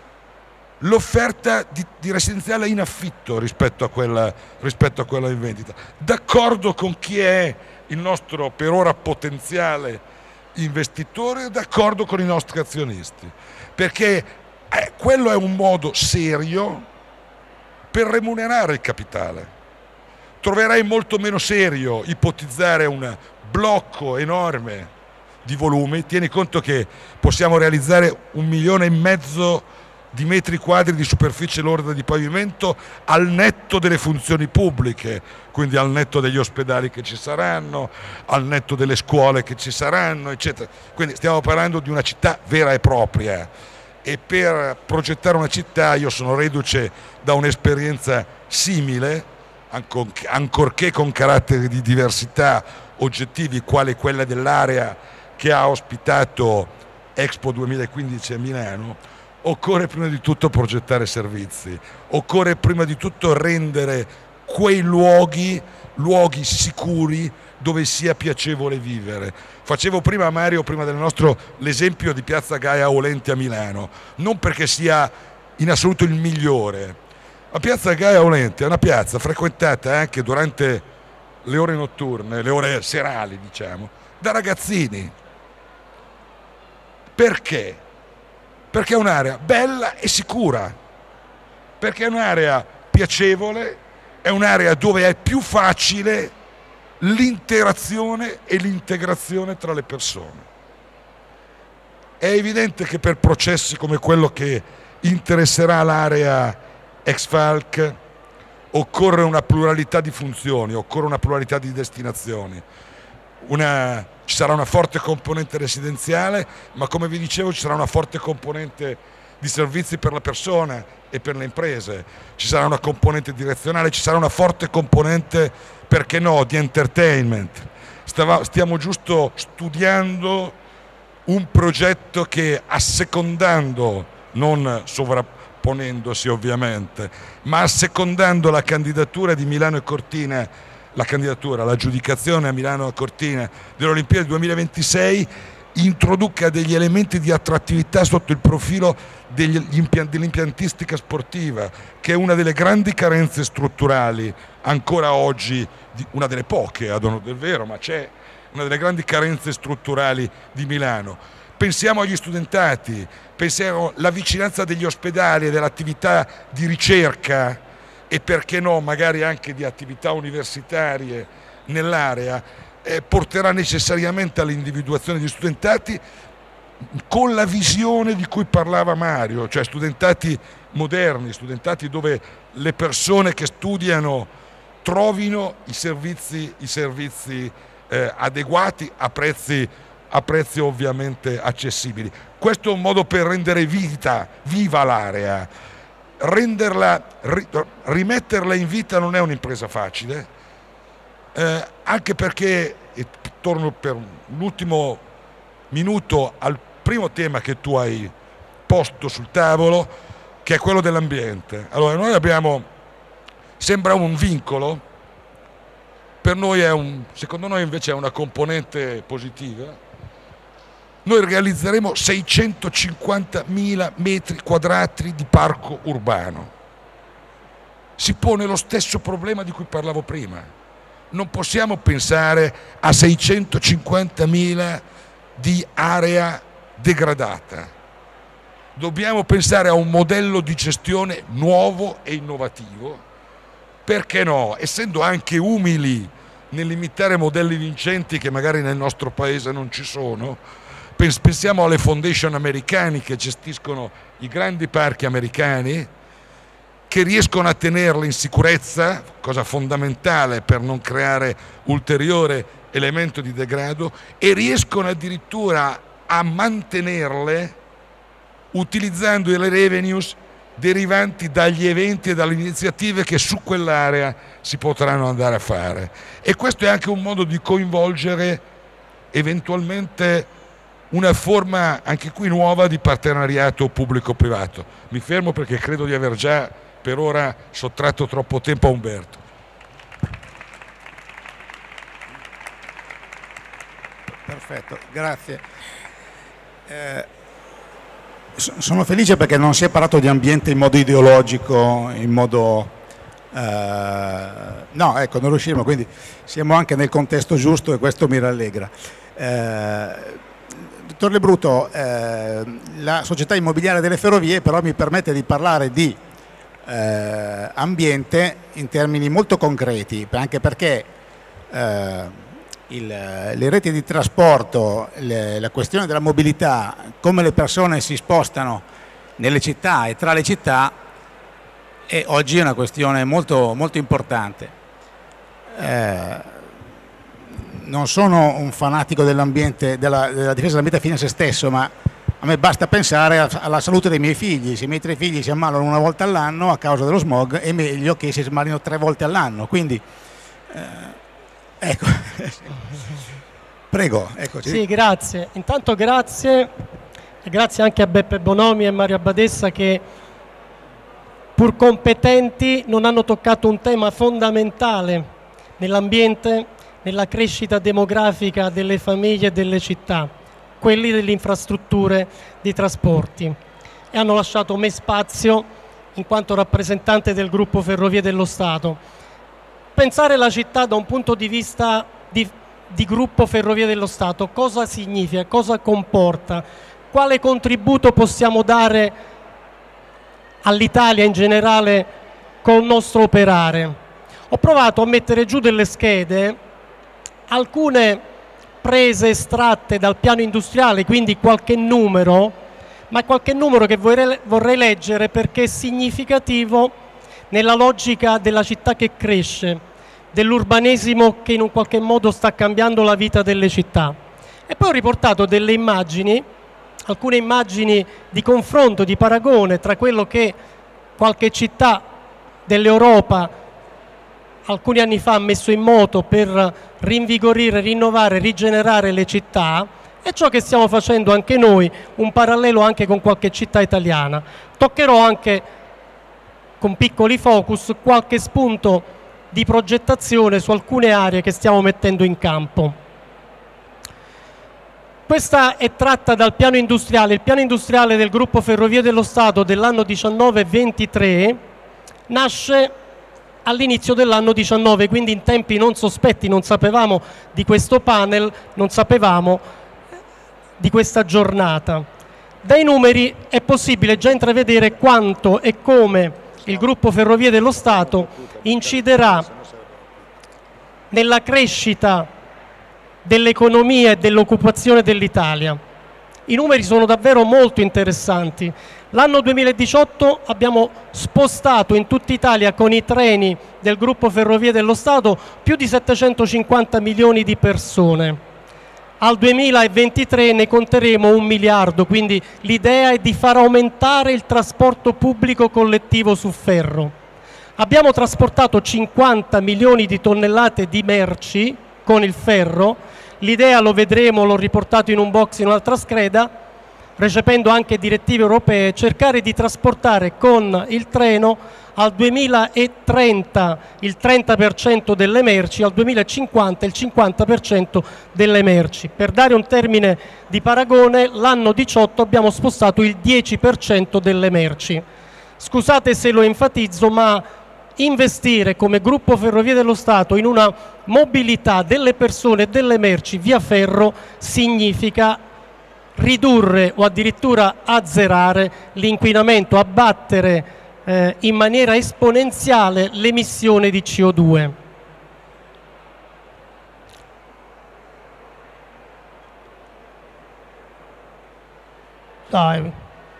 l'offerta di residenziale in affitto rispetto a quella in vendita, d'accordo con chi è il nostro per ora potenziale investitore, d'accordo con i nostri azionisti, perché quello è un modo serio per remunerare il capitale. Troverei molto meno serio ipotizzare un blocco enorme di volumi. Tieni conto che possiamo realizzare 1,5 milioni di metri quadri di superficie lorda di pavimento al netto delle funzioni pubbliche, quindi al netto degli ospedali che ci saranno, al netto delle scuole che ci saranno, eccetera. Quindi stiamo parlando di una città vera e propria, e per progettare una città io sono reduce da un'esperienza simile, ancorché con caratteri di diversità oggettivi, quale quella dell'area che ha ospitato Expo 2015 a Milano. Occorre prima di tutto progettare servizi, occorre prima di tutto rendere quei luoghi sicuri dove sia piacevole vivere. Facevo prima, Mario, prima del nostro, l'esempio di Piazza Gaia Aulenti a Milano, non perché sia in assoluto il migliore, ma Piazza Gaia Aulenti è una piazza frequentata anche durante le ore notturne, le ore serali, diciamo, da ragazzini. Perché? Perché è un'area bella e sicura, perché è un'area piacevole, è un'area dove è più facile l'interazione e l'integrazione tra le persone. È evidente che per processi come quello che interesserà l'area ex-Falc occorre una pluralità di funzioni, occorre una pluralità di destinazioni. Ci sarà una forte componente residenziale, ma come vi dicevo ci sarà una forte componente di servizi per la persona e per le imprese, ci sarà una componente direzionale, ci sarà una forte componente, perché no, di entertainment. Stiamo giusto studiando un progetto che, assecondando, non sovrapponendosi ovviamente, ma assecondando la candidatura di Milano e Cortina, l'aggiudicazione a Milano e Cortina delle Olimpiadi 2026, introduca degli elementi di attrattività sotto il profilo dell'impiantistica sportiva, che è una delle grandi carenze strutturali ancora oggi, una delle poche ad onor del vero, ma c'è una delle grandi carenze strutturali di Milano. Pensiamo agli studentati, pensiamo alla vicinanza degli ospedali e dell'attività di ricerca e perché no magari anche di attività universitarie nell'area, porterà necessariamente all'individuazione di studentati con la visione di cui parlava Mario, cioè studentati moderni, studentati dove le persone che studiano trovino i servizi adeguati a prezzi ovviamente accessibili. Questo è un modo per rendere viva l'area. Rimetterla in vita non è un'impresa facile, anche perché, e torno per l'ultimo minuto al primo tema che tu hai posto sul tavolo, che è quello dell'ambiente. Allora, noi sembra un vincolo, per noi secondo noi invece è una componente positiva. Noi realizzeremo 650.000 metri quadrati di parco urbano. Si pone lo stesso problema di cui parlavo prima. Non possiamo pensare a 650.000 di area degradata. Dobbiamo pensare a un modello di gestione nuovo e innovativo. Perché no? Essendo anche umili nell'imitare modelli vincenti che magari nel nostro paese non ci sono. Pensiamo alle foundation americane che gestiscono i grandi parchi americani, che riescono a tenerli in sicurezza, cosa fondamentale per non creare ulteriore elemento di degrado, e riescono addirittura a mantenerle utilizzando le revenues derivanti dagli eventi e dalle iniziative che su quell'area si potranno andare a fare. E questo è anche un modo di coinvolgere eventualmente una forma anche qui nuova di partenariato pubblico-privato. Mi fermo perché credo di aver già per ora sottratto troppo tempo a Umberto. Perfetto, grazie. Sono felice perché non si è parlato di ambiente in modo ideologico, in modo... no, ecco, non riusciremo, quindi siamo anche nel contesto giusto e questo mi rallegra. Dottor Lebruto, la società immobiliare delle ferrovie però mi permette di parlare di ambiente in termini molto concreti, anche perché le reti di trasporto, la questione della mobilità, come le persone si spostano nelle città e tra le città, è oggi una questione molto, molto importante. Non sono un fanatico dell'ambiente, della difesa dell'ambiente fine a se stesso, ma a me basta pensare alla salute dei miei figli. Se i miei 3 figli si ammalano una volta all'anno a causa dello smog, è meglio che si ammalino 3 volte all'anno. Quindi, ecco, prego. Eccoci. Sì, grazie. Intanto grazie anche a Beppe Bonomi e Mario Badessa che, pur competenti, non hanno toccato un tema fondamentale nell'ambiente, nella crescita demografica delle famiglie e delle città, quelli delle infrastrutture di trasporti, e hanno lasciato me spazio in quanto rappresentante del gruppo Ferrovie dello Stato. Pensare la città da un punto di vista di gruppo Ferrovie dello Stato, cosa significa, cosa comporta, quale contributo possiamo dare all'Italia in generale col nostro operare. Ho provato a mettere giù delle schede, alcune prese estratte dal piano industriale, quindi qualche numero, ma qualche numero che vorrei leggere perché è significativo nella logica della città che cresce, dell'urbanesimo che in un qualche modo sta cambiando la vita delle città. E poi ho riportato delle immagini, alcune immagini di confronto, di paragone tra quello che qualche città dell'Europa alcuni anni fa ha messo in moto per rinvigorire, rinnovare, rigenerare le città e ciò che stiamo facendo anche noi, un parallelo anche con qualche città italiana. Toccherò anche con piccoli focus qualche spunto di progettazione su alcune aree che stiamo mettendo in campo. Questa è tratta dal piano industriale. Il piano industriale del gruppo Ferrovie dello Stato dell'anno 19-23 nasce all'inizio dell'anno 19, quindi in tempi non sospetti, non sapevamo di questo panel, non sapevamo di questa giornata. Dai numeri è possibile già intravedere quanto e come il gruppo Ferrovie dello Stato inciderà nella crescita dell'economia e dell'occupazione dell'Italia. I numeri sono davvero molto interessanti. L'anno 2018 abbiamo spostato in tutta Italia con i treni del gruppo Ferrovie dello Stato più di 750 milioni di persone. Al 2023 ne conteremo 1 miliardo, quindi l'idea è di far aumentare il trasporto pubblico collettivo su ferro. Abbiamo trasportato 50 milioni di tonnellate di merci con il ferro, l'idea, lo vedremo, l'ho riportato in un box in un'altra scheda, recependo anche direttive europee, cercare di trasportare con il treno al 2030 il 30% delle merci, al 2050 il 50% delle merci. Per dare un termine di paragone, l'anno 18 abbiamo spostato il 10% delle merci. Scusate se lo enfatizzo, ma investire come gruppo Ferrovie dello Stato in una mobilità delle persone e delle merci via ferro significa ridurre o addirittura azzerare l'inquinamento, abbattere in maniera esponenziale l'emissione di CO2. Dai,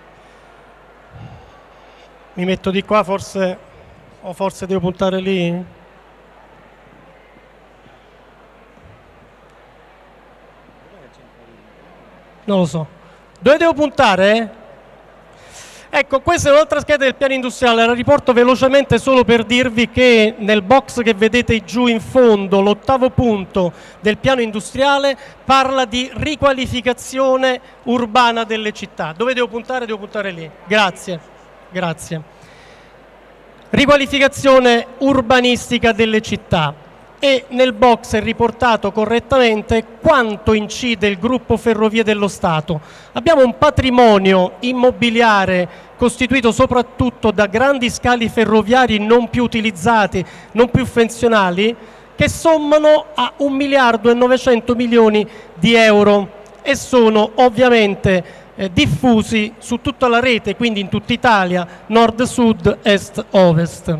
mi metto di qua forse, o forse devo puntare lì? Non lo so. Dove devo puntare? Ecco, questa è un'altra scheda del piano industriale, la riporto velocemente solo per dirvi che nel box che vedete giù in fondo, l'8º punto del piano industriale parla di riqualificazione urbana delle città. Dove devo puntare? Devo puntare lì. Grazie, grazie. Riqualificazione urbanistica delle città. E nel box è riportato correttamente quanto incide il gruppo Ferrovie dello Stato. Abbiamo un patrimonio immobiliare costituito soprattutto da grandi scali ferroviari non più utilizzati, non più funzionali, che sommano a 1 miliardo e 900 milioni di euro e sono ovviamente diffusi su tutta la rete, quindi in tutta Italia, nord, sud, est, ovest.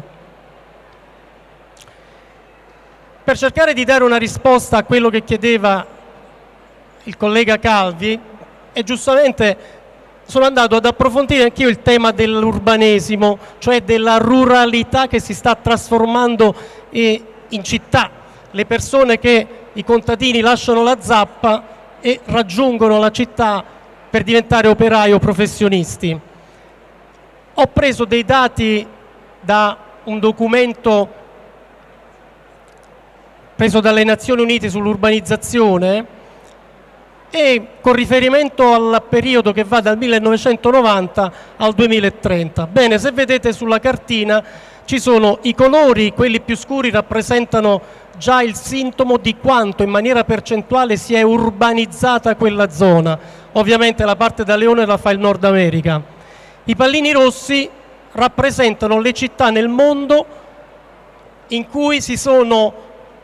Per cercare di dare una risposta a quello che chiedeva il collega Calvi, e giustamente sono andato ad approfondire anch'io il tema dell'urbanesimo, cioè della ruralità che si sta trasformando in città. Le persone che, i contadini, lasciano la zappa e raggiungono la città per diventare operai o professionisti. Ho preso dei dati da un documento preso dalle Nazioni Unite sull'urbanizzazione e con riferimento al periodo che va dal 1990 al 2030. Bene, se vedete sulla cartina ci sono i colori, quelli più scuri rappresentano già il sintomo di quanto in maniera percentuale si è urbanizzata quella zona. Ovviamente la parte da leone la fa il Nord America. I pallini rossi rappresentano le città nel mondo in cui si sono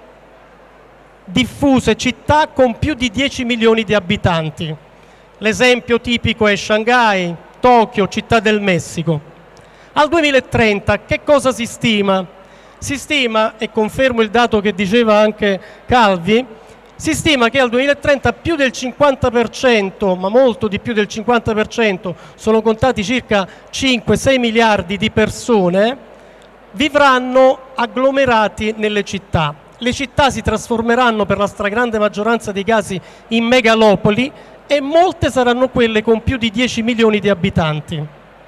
diffuse città con più di 10 milioni di abitanti. L'esempio tipico è Shanghai, Tokyo, Città del Messico. Al 2030 che cosa si stima? Si stima, e confermo il dato che diceva anche Calvi, Si stima che al 2030 più del 50%, ma molto di più del 50%, sono contati circa 5-6 miliardi di persone, vivranno agglomerati nelle città. Le città si trasformeranno per la stragrande maggioranza dei casi in megalopoli e molte saranno quelle con più di 10 milioni di abitanti.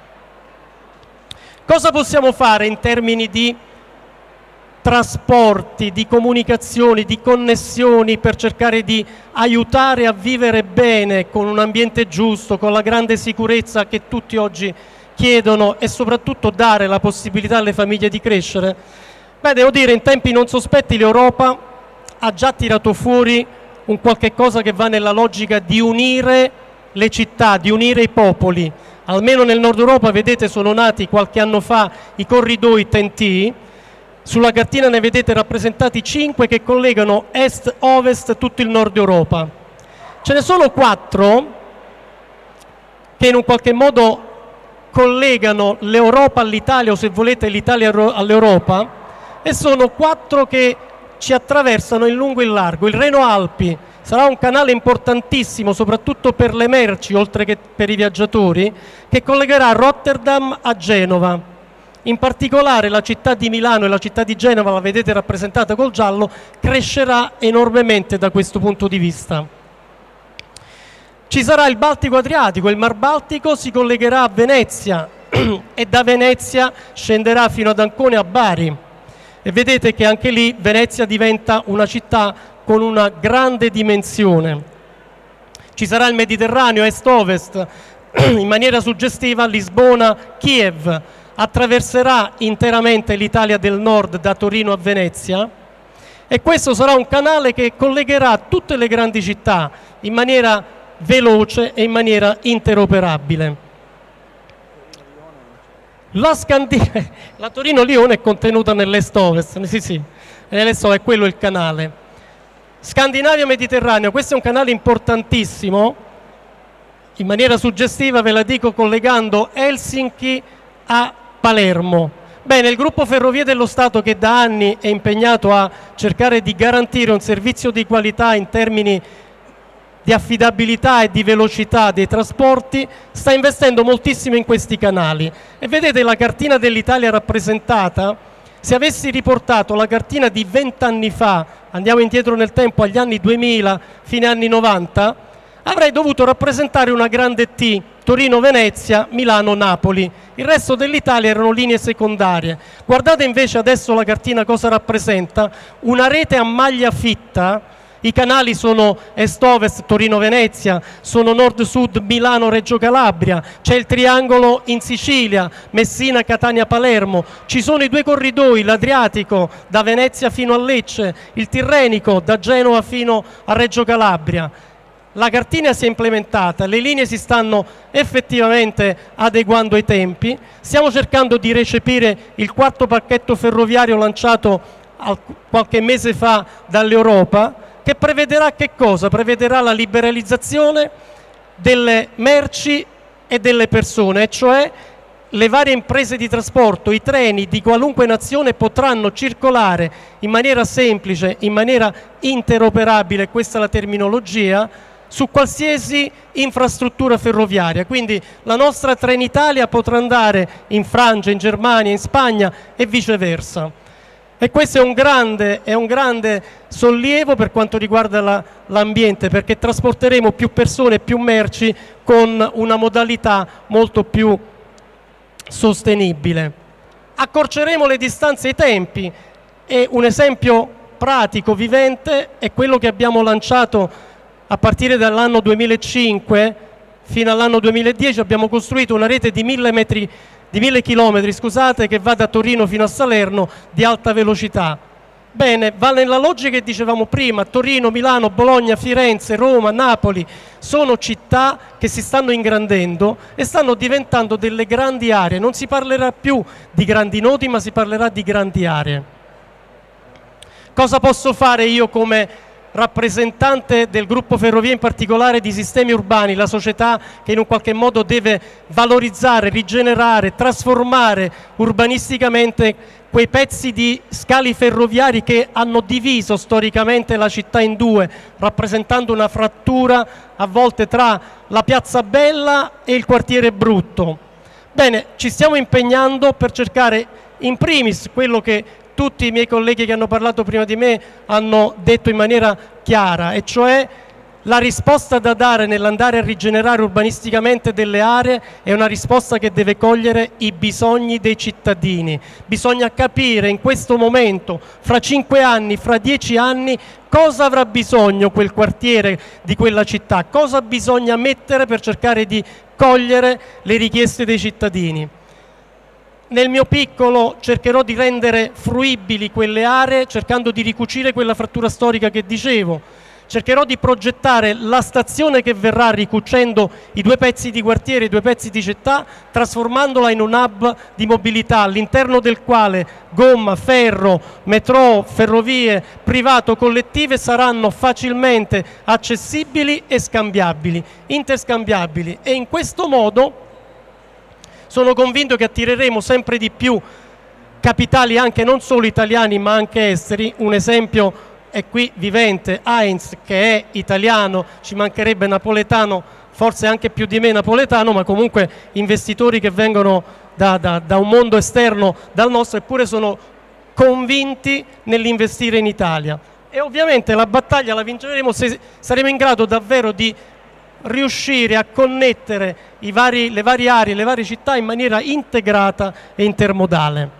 Cosa possiamo fare in termini di trasporti, di comunicazioni, di connessioni per cercare di aiutare a vivere bene con un ambiente giusto, con la grande sicurezza che tutti oggi chiedono e soprattutto dare la possibilità alle famiglie di crescere? Beh, devo dire, in tempi non sospetti l'Europa ha già tirato fuori un qualche cosa che va nella logica di unire le città, di unire i popoli. Almeno nel nord Europa, vedete, sono nati qualche anno fa i corridoi TEN-T. Sulla cartina ne vedete rappresentati 5 che collegano est-ovest tutto il nord Europa. Ce ne sono 4 che in un qualche modo collegano l'Europa all'Italia, o se volete l'Italia all'Europa, e sono 4 che ci attraversano in lungo e in largo. Il Reno-Alpi sarà un canale importantissimo soprattutto per le merci, oltre che per i viaggiatori, che collegherà Rotterdam a Genova. In particolare la città di Milano e la città di Genova, la vedete rappresentata col giallo, crescerà enormemente da questo punto di vista. Ci sarà il Baltico-Adriatico, il Mar Baltico si collegherà a Venezia e da Venezia scenderà fino ad Ancona e a Bari. E vedete che anche lì Venezia diventa una città con una grande dimensione. Ci sarà il Mediterraneo est-ovest, in maniera suggestiva Lisbona-Kiev, attraverserà interamente l'Italia del Nord da Torino a Venezia e questo sarà un canale che collegherà tutte le grandi città in maniera veloce e in maniera interoperabile. La Torino-Lione è contenuta nell'est-ovest, sì, nell'est-ovest è quello il canale. Scandinavia-Mediterraneo, questo è un canale importantissimo, in maniera suggestiva ve la dico collegando Helsinki a Palermo. Bene, il gruppo Ferrovie dello Stato, che da anni è impegnato a cercare di garantire un servizio di qualità in termini di affidabilità e di velocità dei trasporti, sta investendo moltissimo in questi canali. E vedete la cartina dell'Italia rappresentata. Se avessi riportato la cartina di 20 anni fa, andiamo indietro nel tempo agli anni 2000, fine anni 90, avrei dovuto rappresentare una grande T, Torino-Venezia, Milano-Napoli. Il resto dell'Italia erano linee secondarie. Guardate invece adesso la cartina cosa rappresenta: una rete a maglia fitta. I canali sono est-ovest, Torino-Venezia, sono nord-sud, Milano-Reggio Calabria, c'è il triangolo in Sicilia, Messina, Catania, Palermo, ci sono i 2 corridoi, l'Adriatico da Venezia fino a Lecce, il Tirrenico da Genova fino a Reggio Calabria. La cartina si è implementata, le linee si stanno effettivamente adeguando ai tempi, stiamo cercando di recepire il 4º pacchetto ferroviario lanciato qualche mese fa dall'Europa, che prevederà che cosa? Prevederà la liberalizzazione delle merci e delle persone, e cioè le varie imprese di trasporto, i treni di qualunque nazione potranno circolare in maniera semplice, in maniera interoperabile, questa è la terminologia, su qualsiasi infrastruttura ferroviaria. Quindi la nostra Trenitalia potrà andare in Francia, in Germania, in Spagna e viceversa. E questo è un grande sollievo per quanto riguarda l'ambiente, perché trasporteremo più persone e più merci con una modalità molto più sostenibile. Accorceremo le distanze e i tempi, e un esempio pratico, vivente, è quello che abbiamo lanciato a partire dall'anno 2005 fino all'anno 2010. Abbiamo costruito una rete di 1000 chilometri, scusate, che va da Torino fino a Salerno, di alta velocità. Bene, va nella logica che dicevamo prima: Torino, Milano, Bologna, Firenze, Roma, Napoli sono città che si stanno ingrandendo e stanno diventando delle grandi aree. Non si parlerà più di grandi nodi, ma si parlerà di grandi aree. Cosa posso fare io come rappresentante del gruppo Ferrovie, in particolare di Sistemi Urbani, la società che in un qualche modo deve valorizzare, rigenerare, trasformare urbanisticamente quei pezzi di scali ferroviari che hanno diviso storicamente la città in due, rappresentando una frattura a volte tra la Piazza Bella e il quartiere Brutto. Bene, ci stiamo impegnando per cercare in primis quello che tutti i miei colleghi che hanno parlato prima di me hanno detto in maniera chiara, e cioè la risposta da dare nell'andare a rigenerare urbanisticamente delle aree è una risposta che deve cogliere i bisogni dei cittadini. Bisogna capire in questo momento, fra 5 anni, fra 10 anni, cosa avrà bisogno quel quartiere di quella città, cosa bisogna mettere per cercare di cogliere le richieste dei cittadini. Nel mio piccolo cercherò di rendere fruibili quelle aree cercando di ricucire quella frattura storica che dicevo. Cercherò di progettare la stazione che verrà ricucendo i due pezzi di quartiere, i due pezzi di città, trasformandola in un hub di mobilità all'interno del quale gomma, ferro, metro, ferrovie, privato, collettive saranno facilmente accessibili e scambiabili, interscambiabili, e in questo modo sono convinto che attireremo sempre di più capitali anche non solo italiani ma anche esteri. Un esempio è qui vivente Heinz, che è italiano, ci mancherebbe napoletano, forse anche più di me napoletano, ma comunque investitori che vengono da un mondo esterno dal nostro, eppure sono convinti nell'investire in Italia. E ovviamente la battaglia la vinceremo se saremo in grado davvero di riuscire a connettere le varie aree, le varie città in maniera integrata e intermodale.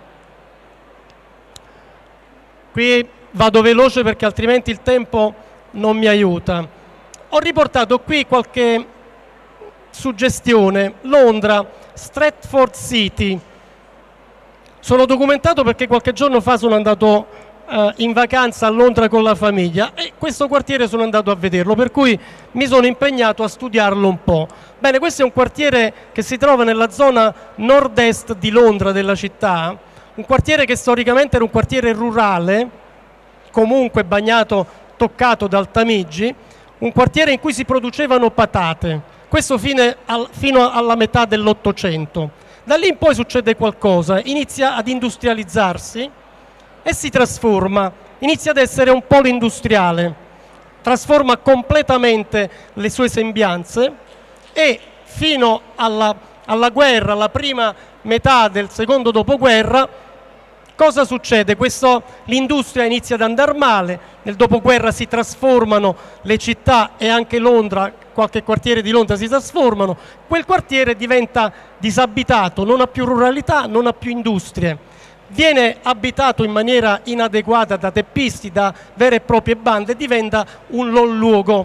Qui vado veloce perché altrimenti il tempo non mi aiuta. Ho riportato qui qualche suggestione. Londra, Stratford City. Sono documentato perché qualche giorno fa sono andato in vacanza a Londra con la famiglia e questo quartiere sono andato a vederlo, per cui mi sono impegnato a studiarlo un po'. Bene, questo è un quartiere che si trova nella zona nord-est di Londra, della città, un quartiere che storicamente era un quartiere rurale, comunque bagnato, toccato dal Tamigi, un quartiere in cui si producevano patate, questo fino alla metà dell'Ottocento. Da lì in poi succede qualcosa, inizia ad industrializzarsi e si trasforma, inizia ad essere un polo industriale, trasforma completamente le sue sembianze e fino alla guerra, alla prima metà del secondo dopoguerra, cosa succede? L'industria inizia ad andare male, nel dopoguerra si trasformano le città e anche Londra, qualche quartiere di Londra si trasformano, quel quartiere diventa disabitato, non ha più ruralità, non ha più industrie. Viene abitato in maniera inadeguata da teppisti, da vere e proprie bande, diventa un non luogo.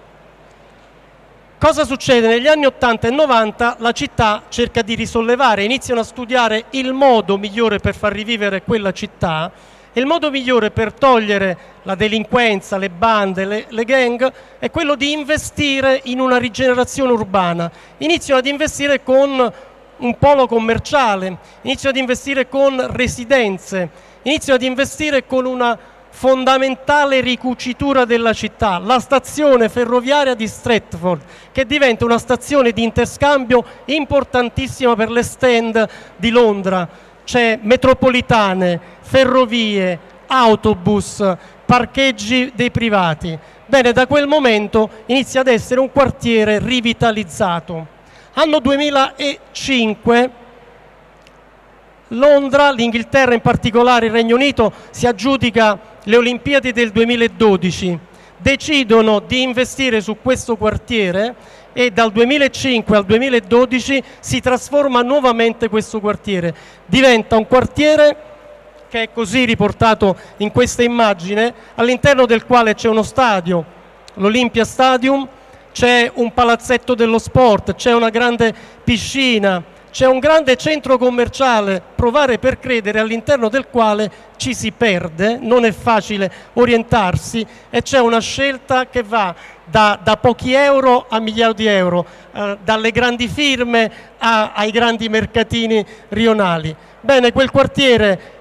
Cosa succede? Negli anni 80 e 90 la città cerca di risollevare, iniziano a studiare il modo migliore per far rivivere quella città, e il modo migliore per togliere la delinquenza, le bande, le gang, è quello di investire in una rigenerazione urbana. Iniziano ad investire con un polo commerciale, iniziano ad investire con residenze, iniziano ad investire con una fondamentale ricucitura della città, la stazione ferroviaria di Stratford, che diventa una stazione di interscambio importantissima per le stand di Londra. C'è metropolitane, ferrovie, autobus, parcheggi dei privati. Bene, da quel momento inizia ad essere un quartiere rivitalizzato. Anno 2005, Londra, l'Inghilterra in particolare, il Regno Unito, si aggiudica le Olimpiadi del 2012, decidono di investire su questo quartiere e dal 2005 al 2012 si trasforma nuovamente questo quartiere. Diventa un quartiere che è così riportato in questa immagine, all'interno del quale c'è uno stadio, l'Olympia Stadium, c'è un palazzetto dello sport, c'è una grande piscina, c'è un grande centro commerciale, provare per credere, all'interno del quale ci si perde, non è facile orientarsi, e c'è una scelta che va da pochi euro a migliaia di euro, dalle grandi firme ai grandi mercatini rionali. Bene, quel quartiere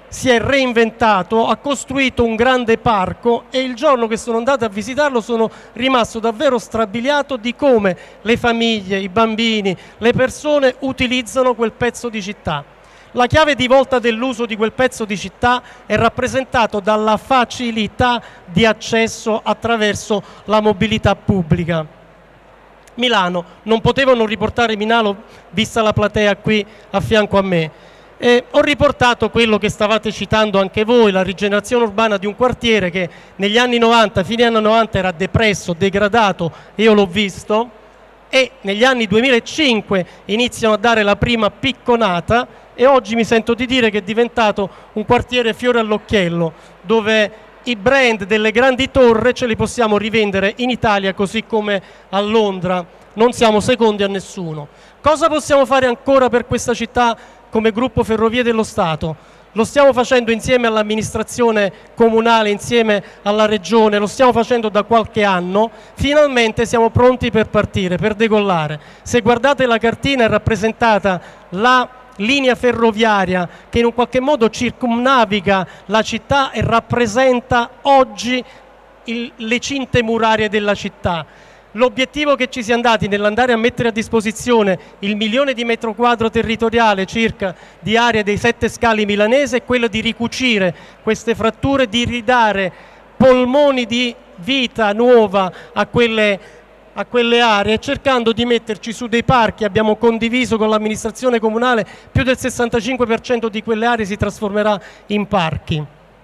si è reinventato, ha costruito un grande parco e il giorno che sono andato a visitarlo sono rimasto davvero strabiliato di come le famiglie, i bambini, le persone utilizzano quel pezzo di città. La chiave di volta dell'uso di quel pezzo di città è rappresentato dalla facilità di accesso attraverso la mobilità pubblica. Milano, non potevo non riportare Milano vista la platea qui a fianco a me. Ho riportato quello che stavate citando anche voi, la rigenerazione urbana di un quartiere che negli anni 90, fine anni 90 era depresso, degradato, io l'ho visto, e negli anni 2005 iniziano a dare la prima picconata e oggi mi sento di dire che è diventato un quartiere fiore all'occhiello, dove i brand delle grandi torri ce li possiamo rivendere in Italia così come a Londra, non siamo secondi a nessuno. Cosa possiamo fare ancora per questa città come gruppo Ferrovie dello Stato? Lo stiamo facendo insieme all'amministrazione comunale, insieme alla regione, lo stiamo facendo da qualche anno, finalmente siamo pronti per partire, per decollare. Se guardate la cartina è rappresentata la linea ferroviaria che in un qualche modo circumnaviga la città e rappresenta oggi le cinte murarie della città. L'obiettivo che ci siamo dati nell'andare a mettere a disposizione il 1 milione di metro quadro territoriale circa di area dei 7 scali milanese è quello di ricucire queste fratture, di ridare polmoni di vita nuova a quelle aree, cercando di metterci su dei parchi. Abbiamo condiviso con l'amministrazione comunale più del 65% di quelle aree si trasformerà in parchi.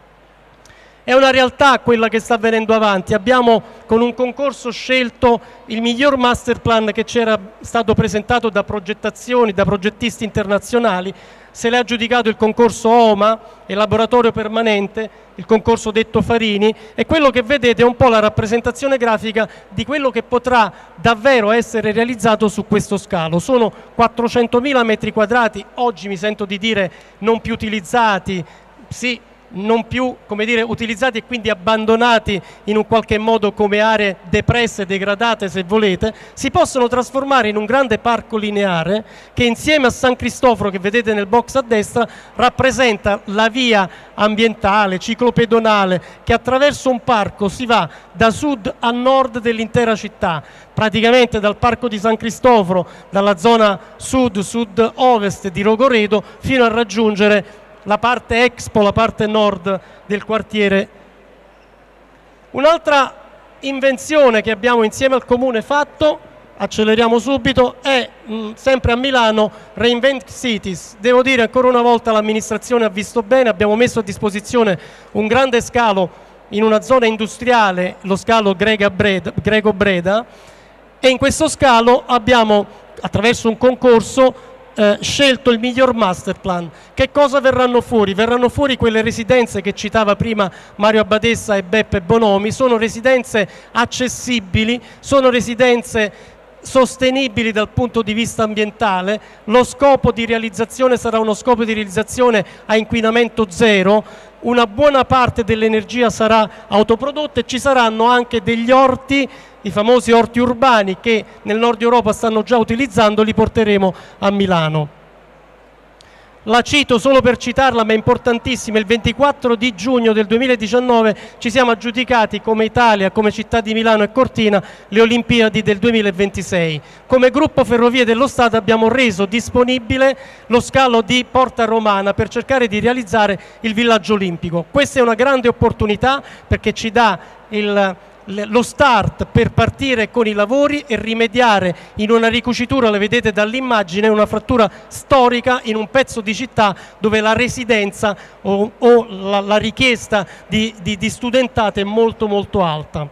È una realtà quella che sta avvenendo avanti. Abbiamo con un concorso scelto il miglior master plan che c'era stato presentato da progettazioni, da progettisti internazionali. Se l'ha aggiudicato il concorso OMA, il laboratorio permanente, il concorso detto Farini, e quello che vedete è un po' la rappresentazione grafica di quello che potrà davvero essere realizzato su questo scalo. Sono 400.000 metri quadrati, oggi mi sento di dire non più utilizzati, sì, non più, come dire, utilizzati e quindi abbandonati in un qualche modo come aree depresse, degradate se volete, si possono trasformare in un grande parco lineare che insieme a San Cristoforo, che vedete nel box a destra, rappresenta la via ambientale, ciclopedonale, che attraverso un parco si va da sud a nord dell'intera città, praticamente dal parco di San Cristoforo, dalla zona sud-sud-ovest di Rogoredo, fino a raggiungere la parte Expo, la parte nord del quartiere. Un'altra invenzione che abbiamo insieme al Comune fatto, acceleriamo subito, è sempre a Milano, Reinvent Cities. Devo dire ancora una volta l'amministrazione ha visto bene, abbiamo messo a disposizione un grande scalo in una zona industriale, lo scalo Grego Breda, e in questo scalo abbiamo, attraverso un concorso, scelto il miglior master plan. Che cosa verranno fuori? Verranno fuori quelle residenze che citava prima Mario Abbadessa e Beppe Bonomi. Sono residenze accessibili, sono residenze sostenibili dal punto di vista ambientale. Lo scopo di realizzazione sarà uno scopo di realizzazione a inquinamento zero, una buona parte dell'energia sarà autoprodotta e ci saranno anche degli orti, i famosi orti urbani che nel nord Europa stanno già utilizzando, li porteremo a Milano. La cito solo per citarla, ma è importantissima. Il 24 di giugno del 2019 ci siamo aggiudicati come Italia, come città di Milano e Cortina, le Olimpiadi del 2026. Come gruppo Ferrovie dello Stato abbiamo reso disponibile lo scalo di Porta Romana per cercare di realizzare il villaggio olimpico. Questa è una grande opportunità perché ci dà lo start per partire con i lavori e rimediare in una ricucitura, la vedete dall'immagine, una frattura storica in un pezzo di città dove la residenza o la richiesta di studentate è molto molto alta.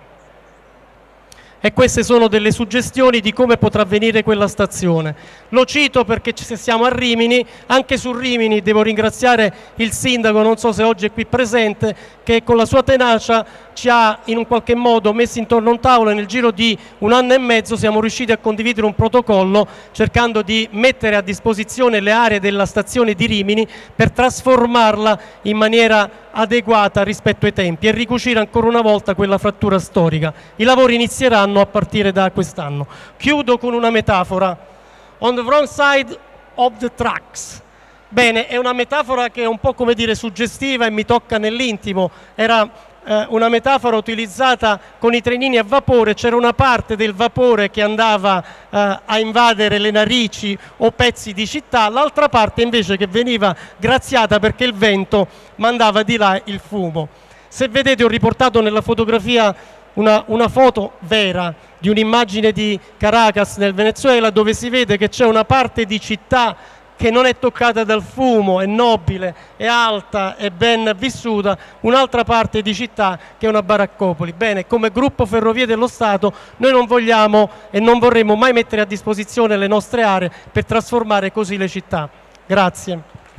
E queste sono delle suggestioni di come potrà venire quella stazione. Lo cito perché se siamo a Rimini, anche su Rimini devo ringraziare il sindaco, non so se oggi è qui presente, che con la sua tenacia ci ha in un qualche modo messo intorno a un tavolo e nel giro di 1 anno e mezzo siamo riusciti a condividere un protocollo cercando di mettere a disposizione le aree della stazione di Rimini per trasformarla in maniera adeguata rispetto ai tempi e ricucire ancora una volta quella frattura storica. I lavori inizieranno a partire da quest'anno. Chiudo con una metafora. On the wrong side of the tracks. Bene, è una metafora che è un po', come dire, suggestiva e mi tocca nell'intimo. Era una metafora utilizzata con i trenini a vapore. C'era una parte del vapore che andava a invadere le narici o pezzi di città, l'altra parte invece che veniva graziata perché il vento mandava di là il fumo. Se vedete, ho riportato nella fotografia una foto vera di un'immagine di Caracas nel Venezuela, dove si vede che c'è una parte di città che non è toccata dal fumo, è nobile, è alta, è ben vissuta, un'altra parte di città che è una baraccopoli. Bene, come gruppo Ferrovie dello Stato noi non vogliamo e non vorremmo mai mettere a disposizione le nostre aree per trasformare così le città. Grazie.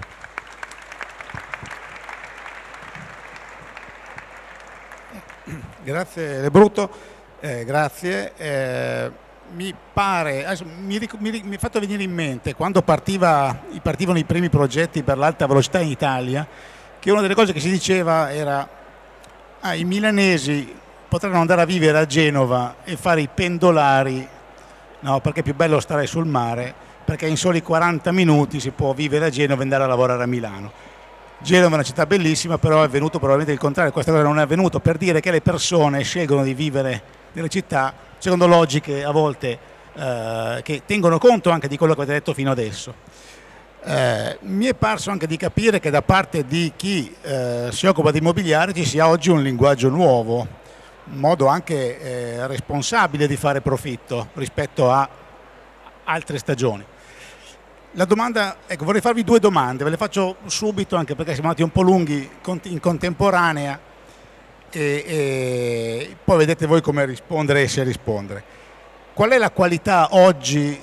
Grazie Lebrutto, grazie. Mi pare, adesso mi è fatto venire in mente quando partivano i primi progetti per l'alta velocità in Italia, che una delle cose che si diceva era i milanesi potranno andare a vivere a Genova e fare i pendolari, no, perché è più bello stare sul mare, perché in soli 40 minuti si può vivere a Genova e andare a lavorare a Milano. Genova è una città bellissima, però è avvenuto probabilmente il contrario, questa cosa non è avvenuto, per dire che le persone scelgono di vivere nelle città secondo logiche a volte che tengono conto anche di quello che avete detto fino adesso. Mi è parso anche di capire che da parte di chi si occupa di immobiliare ci sia oggi un linguaggio nuovo, un modo anche responsabile di fare profitto rispetto a altre stagioni. La domanda, ecco, vorrei farvi due domande, ve le faccio subito anche perché siamo andati un po' lunghi in contemporanea e poi vedete voi come rispondere e se rispondere. Qual è la qualità oggi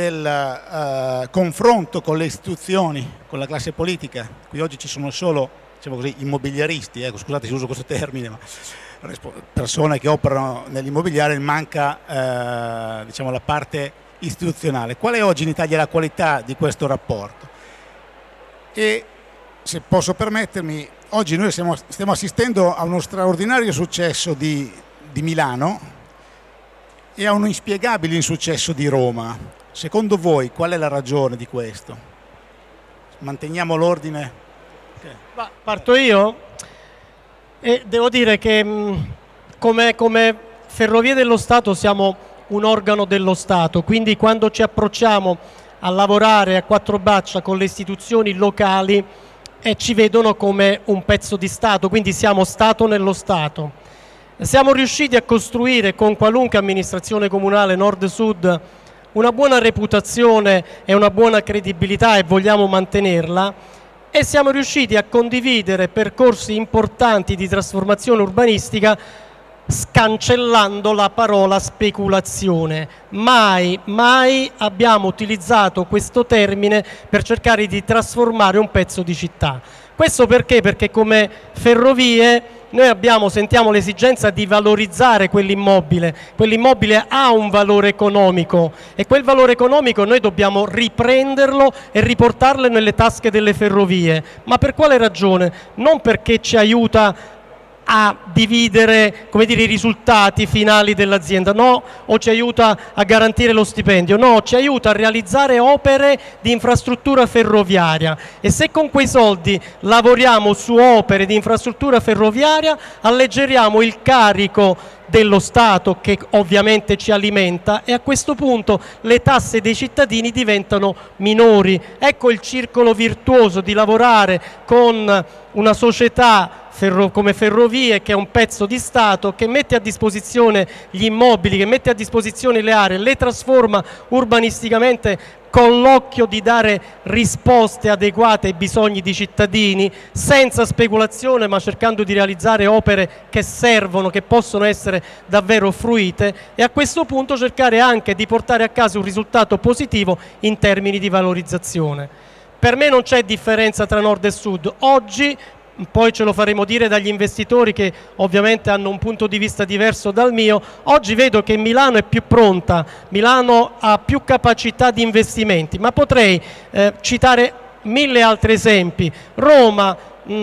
del confronto con le istituzioni, con la classe politica? Qui oggi ci sono solo, diciamo così, immobiliaristi, ecco, scusate se uso questo termine, ma persone che operano nell'immobiliare, manca diciamo, la parte istituzionale. Qual è oggi in Italia la qualità di questo rapporto? E se posso permettermi, oggi noi stiamo assistendo a uno straordinario successo di Milano e a un inspiegabile insuccesso di Roma. Secondo voi qual è la ragione di questo? Manteniamo l'ordine? Okay. Parto io e devo dire che come Ferrovie dello Stato siamo un organo dello Stato, quindi quando ci approcciamo a lavorare a quattro braccia con le istituzioni locali ci vedono come un pezzo di Stato, quindi siamo Stato nello Stato. Siamo riusciti a costruire con qualunque amministrazione comunale nord-sud una buona reputazione e una buona credibilità e vogliamo mantenerla, e siamo riusciti a condividere percorsi importanti di trasformazione urbanistica scancellando la parola speculazione. Mai abbiamo utilizzato questo termine per cercare di trasformare un pezzo di città. Questo perché? Perché come Ferrovie noi sentiamo l'esigenza di valorizzare quell'immobile. Quell'immobile ha un valore economico e quel valore economico noi dobbiamo riprenderlo e riportarlo nelle tasche delle ferrovie. Ma per quale ragione? Non perché ci aiuta a dividere, come dire, i risultati finali dell'azienda, no, o ci aiuta a garantire lo stipendio, no, ci aiuta a realizzare opere di infrastruttura ferroviaria, e se con quei soldi lavoriamo su opere di infrastruttura ferroviaria alleggeriamo il carico dello Stato, che ovviamente ci alimenta, e a questo punto le tasse dei cittadini diventano minori. Ecco il circolo virtuoso di lavorare con una società come Ferrovie, che è un pezzo di Stato, che mette a disposizione gli immobili, che mette a disposizione le aree, le trasforma urbanisticamente con l'occhio di dare risposte adeguate ai bisogni di cittadini, senza speculazione, ma cercando di realizzare opere che servono, che possono essere davvero fruite, e a questo punto cercare anche di portare a casa un risultato positivo in termini di valorizzazione. Per me non c'è differenza tra nord e sud. Oggi, poi ce lo faremo dire dagli investitori che ovviamente hanno un punto di vista diverso dal mio, oggi vedo che Milano è più pronta, Milano ha più capacità di investimenti, ma potrei citare mille altri esempi. Roma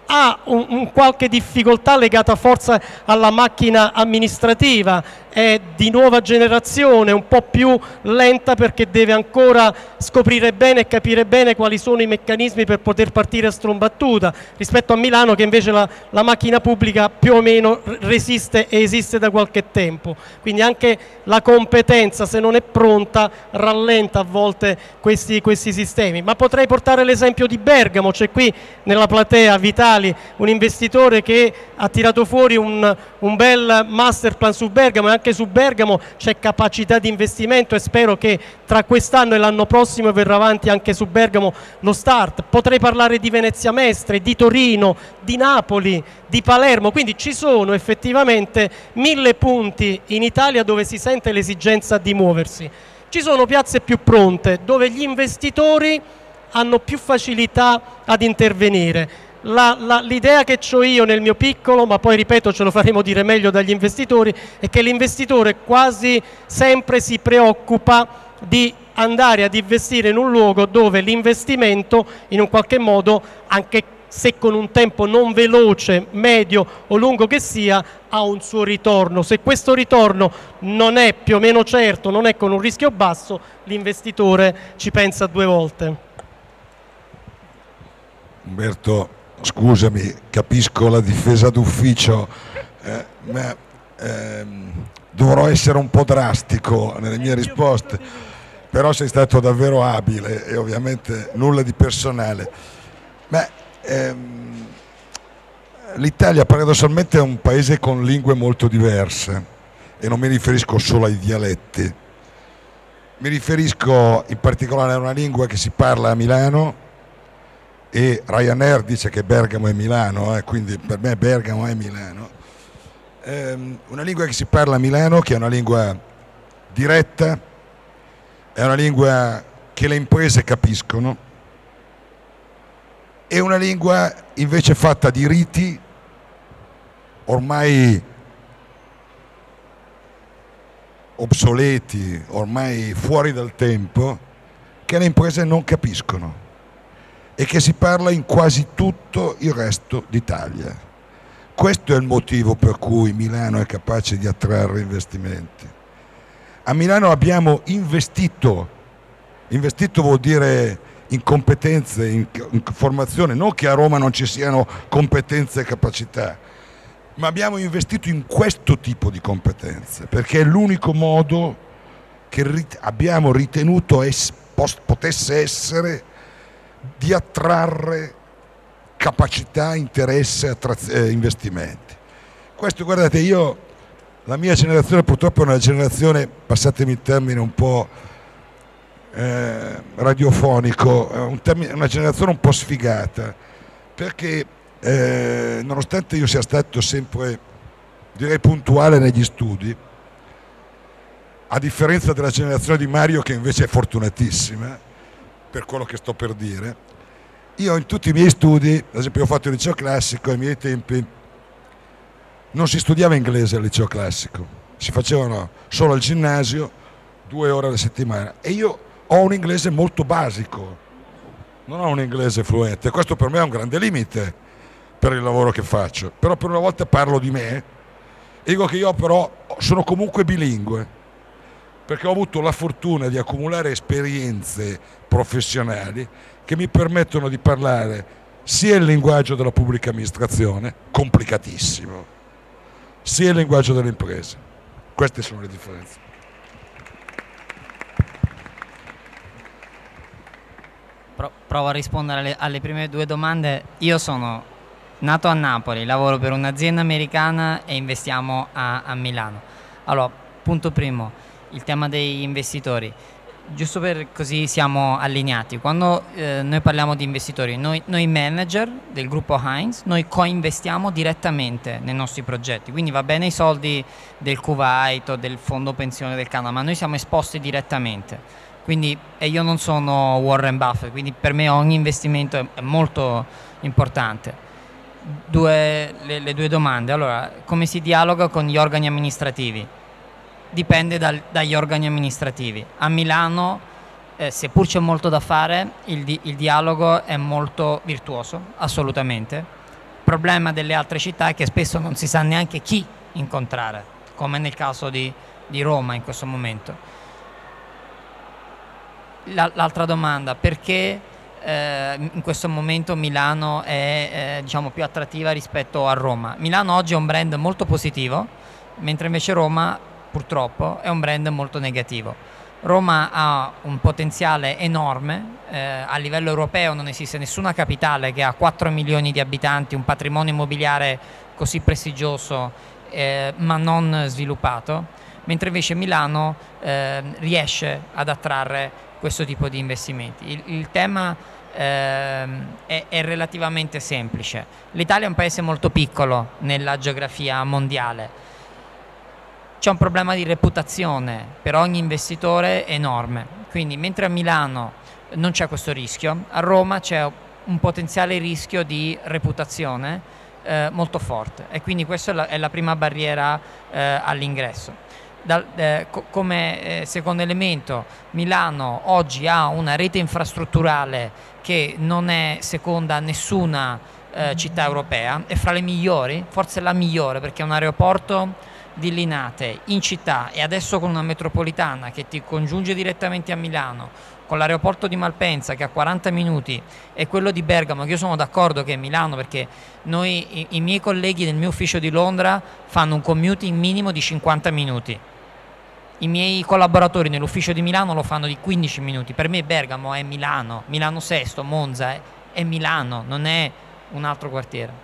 ha un qualche difficoltà legata forse alla macchina amministrativa, è di nuova generazione, un po' più lenta perché deve ancora scoprire bene e capire bene quali sono i meccanismi per poter partire a strombattuta, rispetto a Milano che invece la macchina pubblica più o meno resiste e esiste da qualche tempo. Quindi anche la competenza, se non è pronta, rallenta a volte questi sistemi. Ma potrei portare l'esempio di Bergamo, c'è qui nella platea Vitali, un investitore che ha tirato fuori un bel master plan su Bergamo, e anche su Bergamo c'è capacità di investimento e spero che tra quest'anno e l'anno prossimo verrà avanti anche su Bergamo lo start. Potrei parlare di Venezia Mestre, di Torino, di Napoli, di Palermo, quindi ci sono effettivamente 1000 punti in Italia dove si sente l'esigenza di muoversi. Ci sono piazze più pronte dove gli investitori hanno più facilità ad intervenire. L'idea che ho io nel mio piccolo, ma poi ripeto ce lo faremo dire meglio dagli investitori, è che l'investitore quasi sempre si preoccupa di andare ad investire in un luogo dove l'investimento in un qualche modo, anche se con un tempo non veloce, medio o lungo che sia, ha un suo ritorno. Se questo ritorno non è più o meno certo, non è con un rischio basso, l'investitore ci pensa 2 volte. Umberto, scusami, capisco la difesa d'ufficio, ma dovrò essere un po' drastico nelle mie risposte, però sei stato davvero abile e ovviamente nulla di personale. Ma l'Italia paradossalmente è un paese con lingue molto diverse e non mi riferisco solo ai dialetti, mi riferisco in particolare a una lingua che si parla a Milano, e Ryanair dice che Bergamo è Milano, quindi per me Bergamo è Milano. Una lingua che si parla a Milano, che è una lingua diretta, è una lingua che le imprese capiscono, è una lingua invece fatta di riti ormai obsoleti, ormai fuori dal tempo, che le imprese non capiscono e che si parla in quasi tutto il resto d'Italia. Questo è il motivo per cui Milano è capace di attrarre investimenti. A Milano abbiamo investito vuol dire in competenze, in formazione, non che a Roma non ci siano competenze e capacità, ma abbiamo investito in questo tipo di competenze, perché è l'unico modo che abbiamo ritenuto potesse essere di attrarre capacità, interesse, investimenti. Questo, guardate, la mia generazione purtroppo è una generazione, passatemi il termine un po' radiofonico, una generazione un po' sfigata, perché nonostante io sia stato sempre, direi, puntuale negli studi, a differenza della generazione di Mario che invece è fortunatissima per quello che sto per dire, io in tutti i miei studi, ad esempio ho fatto il liceo classico, ai miei tempi non si studiava inglese al liceo classico, si facevano solo al ginnasio 2 ore alla settimana, e io ho un inglese molto basico, non ho un inglese fluente, questo per me è un grande limite per il lavoro che faccio, però per una volta parlo di me e dico che io però sono comunque bilingue, perché ho avuto la fortuna di accumulare esperienze professionali che mi permettono di parlare sia il linguaggio della pubblica amministrazione, complicatissimo, sia il linguaggio delle imprese. Queste sono le differenze. Provo a rispondere alle prime 2 domande. Io sono nato a Napoli, lavoro per un'azienda americana e investiamo a Milano. Allora, punto primo, il tema degli investitori. Giusto per così siamo allineati, quando noi parliamo di investitori, noi manager del gruppo Heinz, noi co-investiamo direttamente nei nostri progetti, quindi va bene i soldi del Kuwait o del fondo pensione del Canada, ma noi siamo esposti direttamente, quindi, e io non sono Warren Buffett, quindi per me ogni investimento è molto importante. Le 2 domande, allora, come si dialoga con gli organi amministrativi? Dipende dagli organi amministrativi. A Milano, seppur c'è molto da fare, il dialogo è molto virtuoso, assolutamente. problema delle altre città è che spesso non si sa neanche chi incontrare, come nel caso di Roma in questo momento. L'altra domanda, perché in questo momento Milano è diciamo più attrattiva rispetto a Roma? Milano oggi è un brand molto positivo, mentre invece Roma purtroppo è un brand molto negativo. Roma ha un potenziale enorme, a livello europeo non esiste nessuna capitale che ha 4 milioni di abitanti, un patrimonio immobiliare così prestigioso ma non sviluppato, mentre invece Milano riesce ad attrarre questo tipo di investimenti. Il tema è relativamente semplice. L'Italia è un paese molto piccolo nella geografia mondiale. C'è un problema di reputazione per ogni investitore enorme, quindi mentre a Milano non c'è questo rischio, a Roma c'è un potenziale rischio di reputazione molto forte, e quindi questa è la prima barriera all'ingresso. Come secondo elemento, Milano oggi ha una rete infrastrutturale che non è seconda a nessuna città europea, è fra le migliori, forse la migliore, perché è un aeroporto di Linate in città, e adesso con una metropolitana che ti congiunge direttamente a Milano, con l'aeroporto di Malpensa che ha 40 minuti e quello di Bergamo, che io sono d'accordo che è Milano, perché i miei colleghi del mio ufficio di Londra fanno un commuting minimo di 50 minuti, i miei collaboratori nell'ufficio di Milano lo fanno di 15 minuti. Per me Bergamo è Milano, Milano Sesto, Monza è Milano, non è un altro quartiere.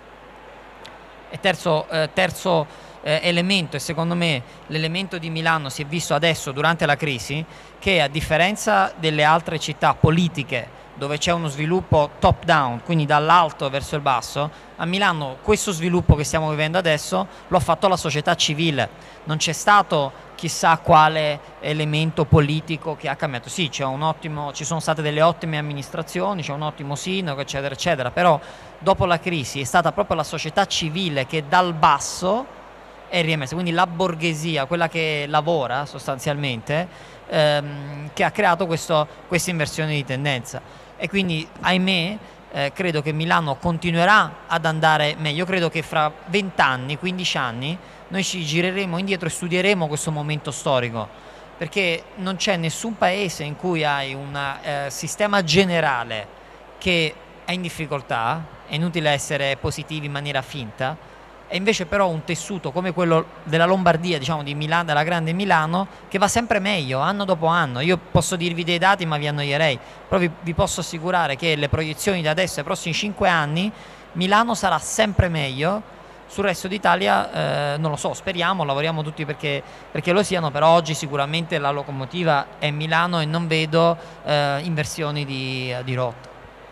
E terzo elemento, e secondo me l'elemento di Milano si è visto adesso durante la crisi, che a differenza delle altre città politiche dove c'è uno sviluppo top down, quindi dall'alto verso il basso, a Milano questo sviluppo che stiamo vivendo adesso lo ha fatto la società civile, non c'è stato chissà quale elemento politico che ha cambiato. Sì, ci sono state delle ottime amministrazioni, c'è un ottimo sindaco, eccetera eccetera, però dopo la crisi è stata proprio la società civile che dal basso è riemessa, quindi la borghesia, quella che lavora sostanzialmente, che ha creato questa inversione di tendenza. E quindi, ahimè, credo che Milano continuerà ad andare meglio. Io credo che fra 20 anni, 15 anni, noi ci gireremo indietro e studieremo questo momento storico, perché non c'è nessun paese in cui hai un sistema generale che è in difficoltà, è inutile essere positivi in maniera finta, e invece però un tessuto come quello della Lombardia, diciamo di Milano, della grande Milano, che va sempre meglio anno dopo anno. Io posso dirvi dei dati ma vi annoierei, però vi posso assicurare che le proiezioni da adesso ai prossimi 5 anni Milano sarà sempre meglio. Sul resto d'Italia non lo so, speriamo, lavoriamo tutti perché lo siano, però oggi sicuramente la locomotiva è Milano e non vedo inversioni di rotta.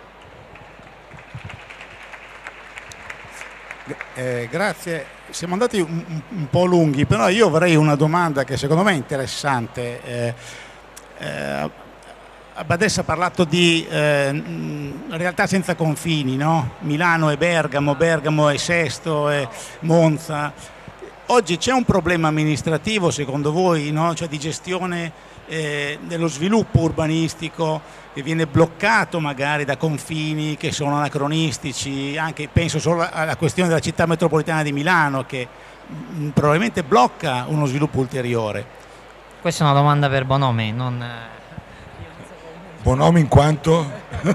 Grazie, siamo andati un po' lunghi, però io avrei una domanda che secondo me è interessante. Badessa ha parlato di realtà senza confini, no? Milano e Bergamo, Bergamo e Sesto e Monza. Oggi c'è un problema amministrativo secondo voi, no? Cioè di gestione dello sviluppo urbanistico che viene bloccato magari da confini che sono anacronistici, anche penso solo alla questione della città metropolitana di Milano che probabilmente blocca uno sviluppo ulteriore. Questa è una domanda per Bonomi, non... Bonomi in quanto?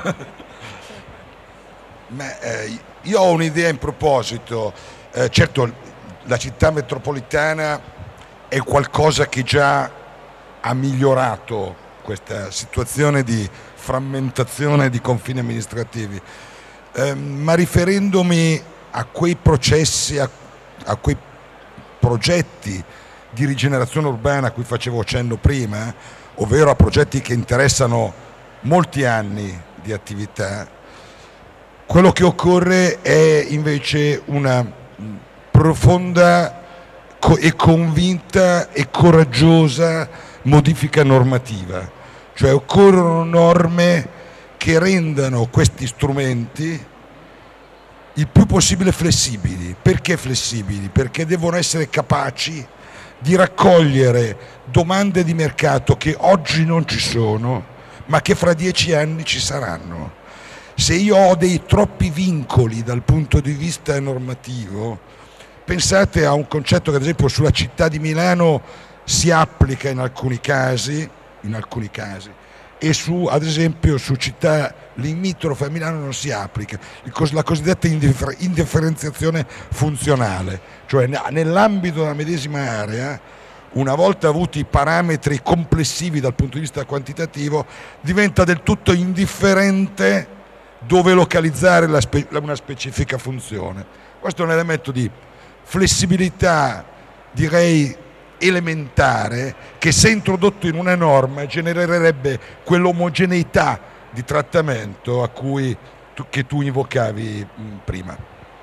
Io ho un'idea in proposito, certo la città metropolitana è qualcosa che già ha migliorato questa situazione di frammentazione di confini amministrativi, ma riferendomi a quei processi, a quei progetti di rigenerazione urbana a cui facevo cenno prima, ovvero a progetti che interessano molti anni di attività, quello che occorre è invece una profonda e convinta e coraggiosa modifica normativa, cioè occorrono norme che rendano questi strumenti il più possibile flessibili. Perché flessibili? Perché devono essere capaci di raccogliere domande di mercato che oggi non ci sono, ma che fra 10 anni ci saranno. se io ho dei troppi vincoli dal punto di vista normativo, pensate a un concetto che ad esempio sulla città di Milano si applica in alcuni casi, e ad esempio su città limitrofe a Milano non si applica, la cosiddetta indifferenziazione funzionale, cioè nell'ambito della medesima area, una volta avuti i parametri complessivi dal punto di vista quantitativo, diventa del tutto indifferente dove localizzare una specifica funzione. Questo è un elemento di flessibilità, direi elementare, che se introdotto in una norma genererebbe quell'omogeneità di trattamento che tu invocavi prima.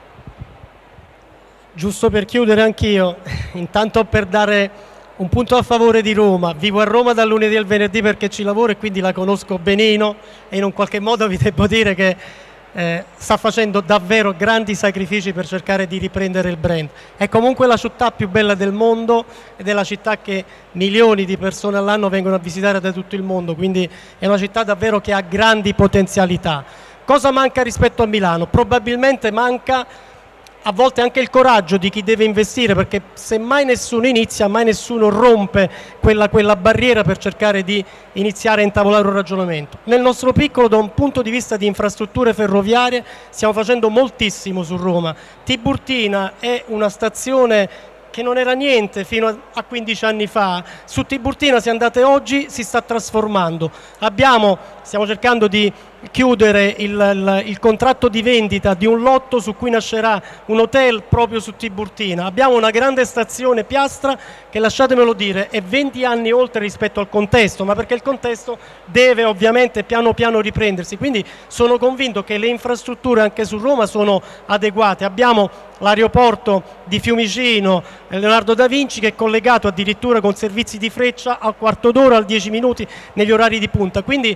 Giusto per chiudere anch'io, intanto per dare un punto a favore di Roma. Vivo a Roma dal lunedì al venerdì perché ci lavoro e quindi la conosco benino, e in un qualche modo vi devo dire che sta facendo davvero grandi sacrifici per cercare di riprendere il brand. È comunque la città più bella del mondo ed è la città che milioni di persone all'anno vengono a visitare da tutto il mondo, quindi è una città davvero che ha grandi potenzialità. Cosa manca rispetto a Milano? Probabilmente manca a volte anche il coraggio di chi deve investire, perché se mai nessuno inizia, mai nessuno rompe quella barriera per cercare di iniziare a intavolare un ragionamento. Nel nostro piccolo, da un punto di vista di infrastrutture ferroviarie, stiamo facendo moltissimo su Roma. Tiburtina è una stazione che non era niente fino a 15 anni fa. Su Tiburtina, se andate oggi, si sta trasformando. Stiamo cercando di chiudere il contratto di vendita di un lotto su cui nascerà un hotel proprio su Tiburtina. Abbiamo una grande stazione Piastra che, lasciatemelo dire, è 20 anni oltre rispetto al contesto, ma perché il contesto deve ovviamente piano piano riprendersi. Quindi sono convinto che le infrastrutture anche su Roma sono adeguate. Abbiamo l'aeroporto di Fiumicino, Leonardo da Vinci, che è collegato addirittura con servizi di freccia al quarto d'ora, al 10 minuti negli orari di punta. Quindi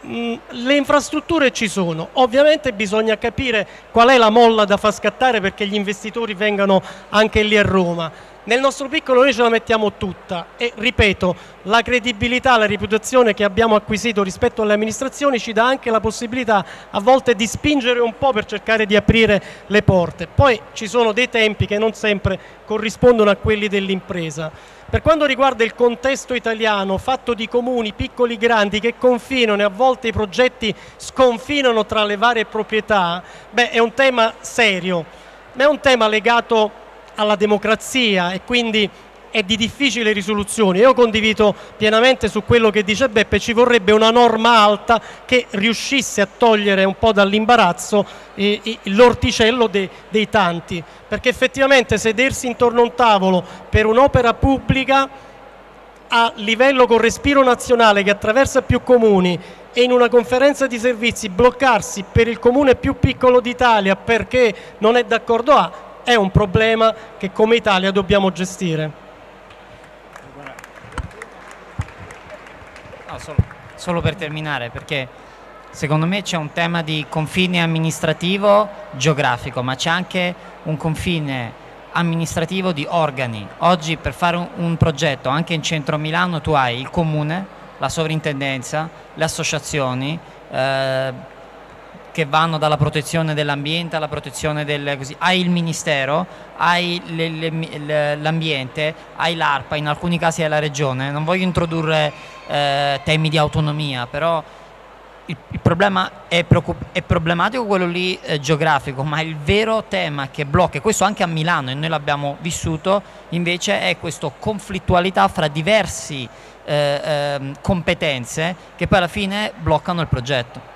le infrastrutture ci sono, ovviamente bisogna capire qual è la molla da far scattare perché gli investitori vengano anche lì a Roma. Nel nostro piccolo noi ce la mettiamo tutta e, ripeto, la credibilità, la reputazione che abbiamo acquisito rispetto alle amministrazioni ci dà anche la possibilità a volte di spingere un po' per cercare di aprire le porte. Poi ci sono dei tempi che non sempre corrispondono a quelli dell'impresa. Per quanto riguarda il contesto italiano, fatto di comuni piccoli e grandi che confinano e a volte i progetti sconfinano tra le varie proprietà, è un tema serio, ma è un tema legato alla democrazia e quindi è di difficile risoluzione. Io condivido pienamente su quello che dice Beppe, ci vorrebbe una norma alta che riuscisse a togliere un po' dall'imbarazzo l'orticello dei tanti, perché effettivamente sedersi intorno a un tavolo per un'opera pubblica a livello con respiro nazionale che attraversa più comuni e in una conferenza di servizi bloccarsi per il comune più piccolo d'Italia perché non è d'accordo è un problema che come Italia dobbiamo gestire. No, solo per terminare, perché secondo me c'è un tema di confine amministrativo geografico, ma c'è anche un confine amministrativo di organi. Oggi per fare un progetto anche in centro a Milano tu hai il comune, la sovrintendenza, le associazioni, che vanno dalla protezione dell'ambiente alla protezione hai il ministero, hai l'ambiente, hai l'ARPA, in alcuni casi hai la regione. Non voglio introdurre temi di autonomia, però il problema è problematico quello lì geografico, ma il vero tema che blocca, e questo anche a Milano e noi l'abbiamo vissuto, invece è questa conflittualità fra diversi competenze che poi alla fine bloccano il progetto.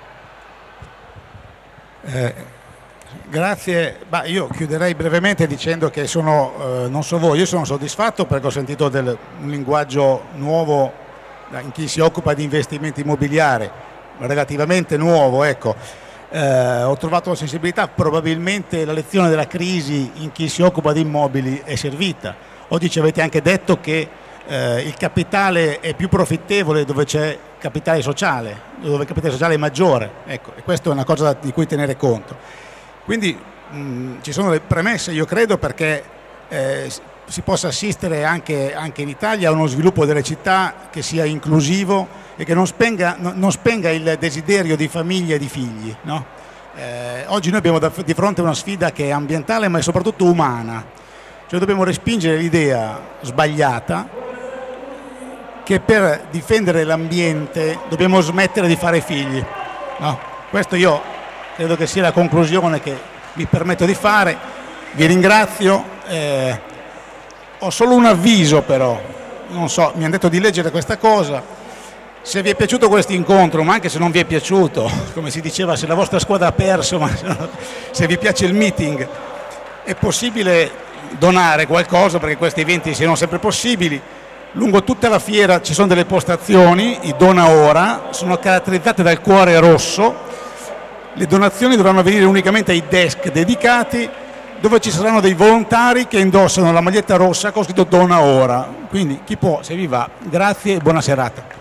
Grazie, io chiuderei brevemente dicendo che non so voi, io sono soddisfatto perché ho sentito un linguaggio nuovo in chi si occupa di investimenti immobiliari, relativamente nuovo, ecco. Ho trovato la sensibilità, probabilmente la lezione della crisi in chi si occupa di immobili è servita. Oggi ci avete anche detto che il capitale è più profittevole dove c'è capitale sociale, dove il capitale sociale è maggiore, ecco, e questa è una cosa di cui tenere conto. Quindi ci sono le premesse, io credo, perché si possa assistere anche in Italia a uno sviluppo delle città che sia inclusivo e che non spenga il desiderio di famiglie e di figli, no? Oggi noi abbiamo di fronte una sfida che è ambientale ma è soprattutto umana, cioè dobbiamo respingere l'idea sbagliata che per difendere l'ambiente dobbiamo smettere di fare figli, no? Questo io credo che sia la conclusione che mi permetto di fare. Vi ringrazio, ho solo un avviso però, non so, mi hanno detto di leggere questa cosa. Se vi è piaciuto questo incontro, ma anche se non vi è piaciuto, come si diceva, se la vostra squadra ha perso, ma se vi piace il meeting, è possibile donare qualcosa perché questi eventi siano sempre possibili. Lungo tutta la fiera ci sono delle postazioni, i dona ora, sono caratterizzate dal cuore rosso. Le donazioni dovranno avvenire unicamente ai desk dedicati, dove ci saranno dei volontari che indossano la maglietta rossa con scritto dona ora. Quindi chi può, se vi va, grazie e buona serata.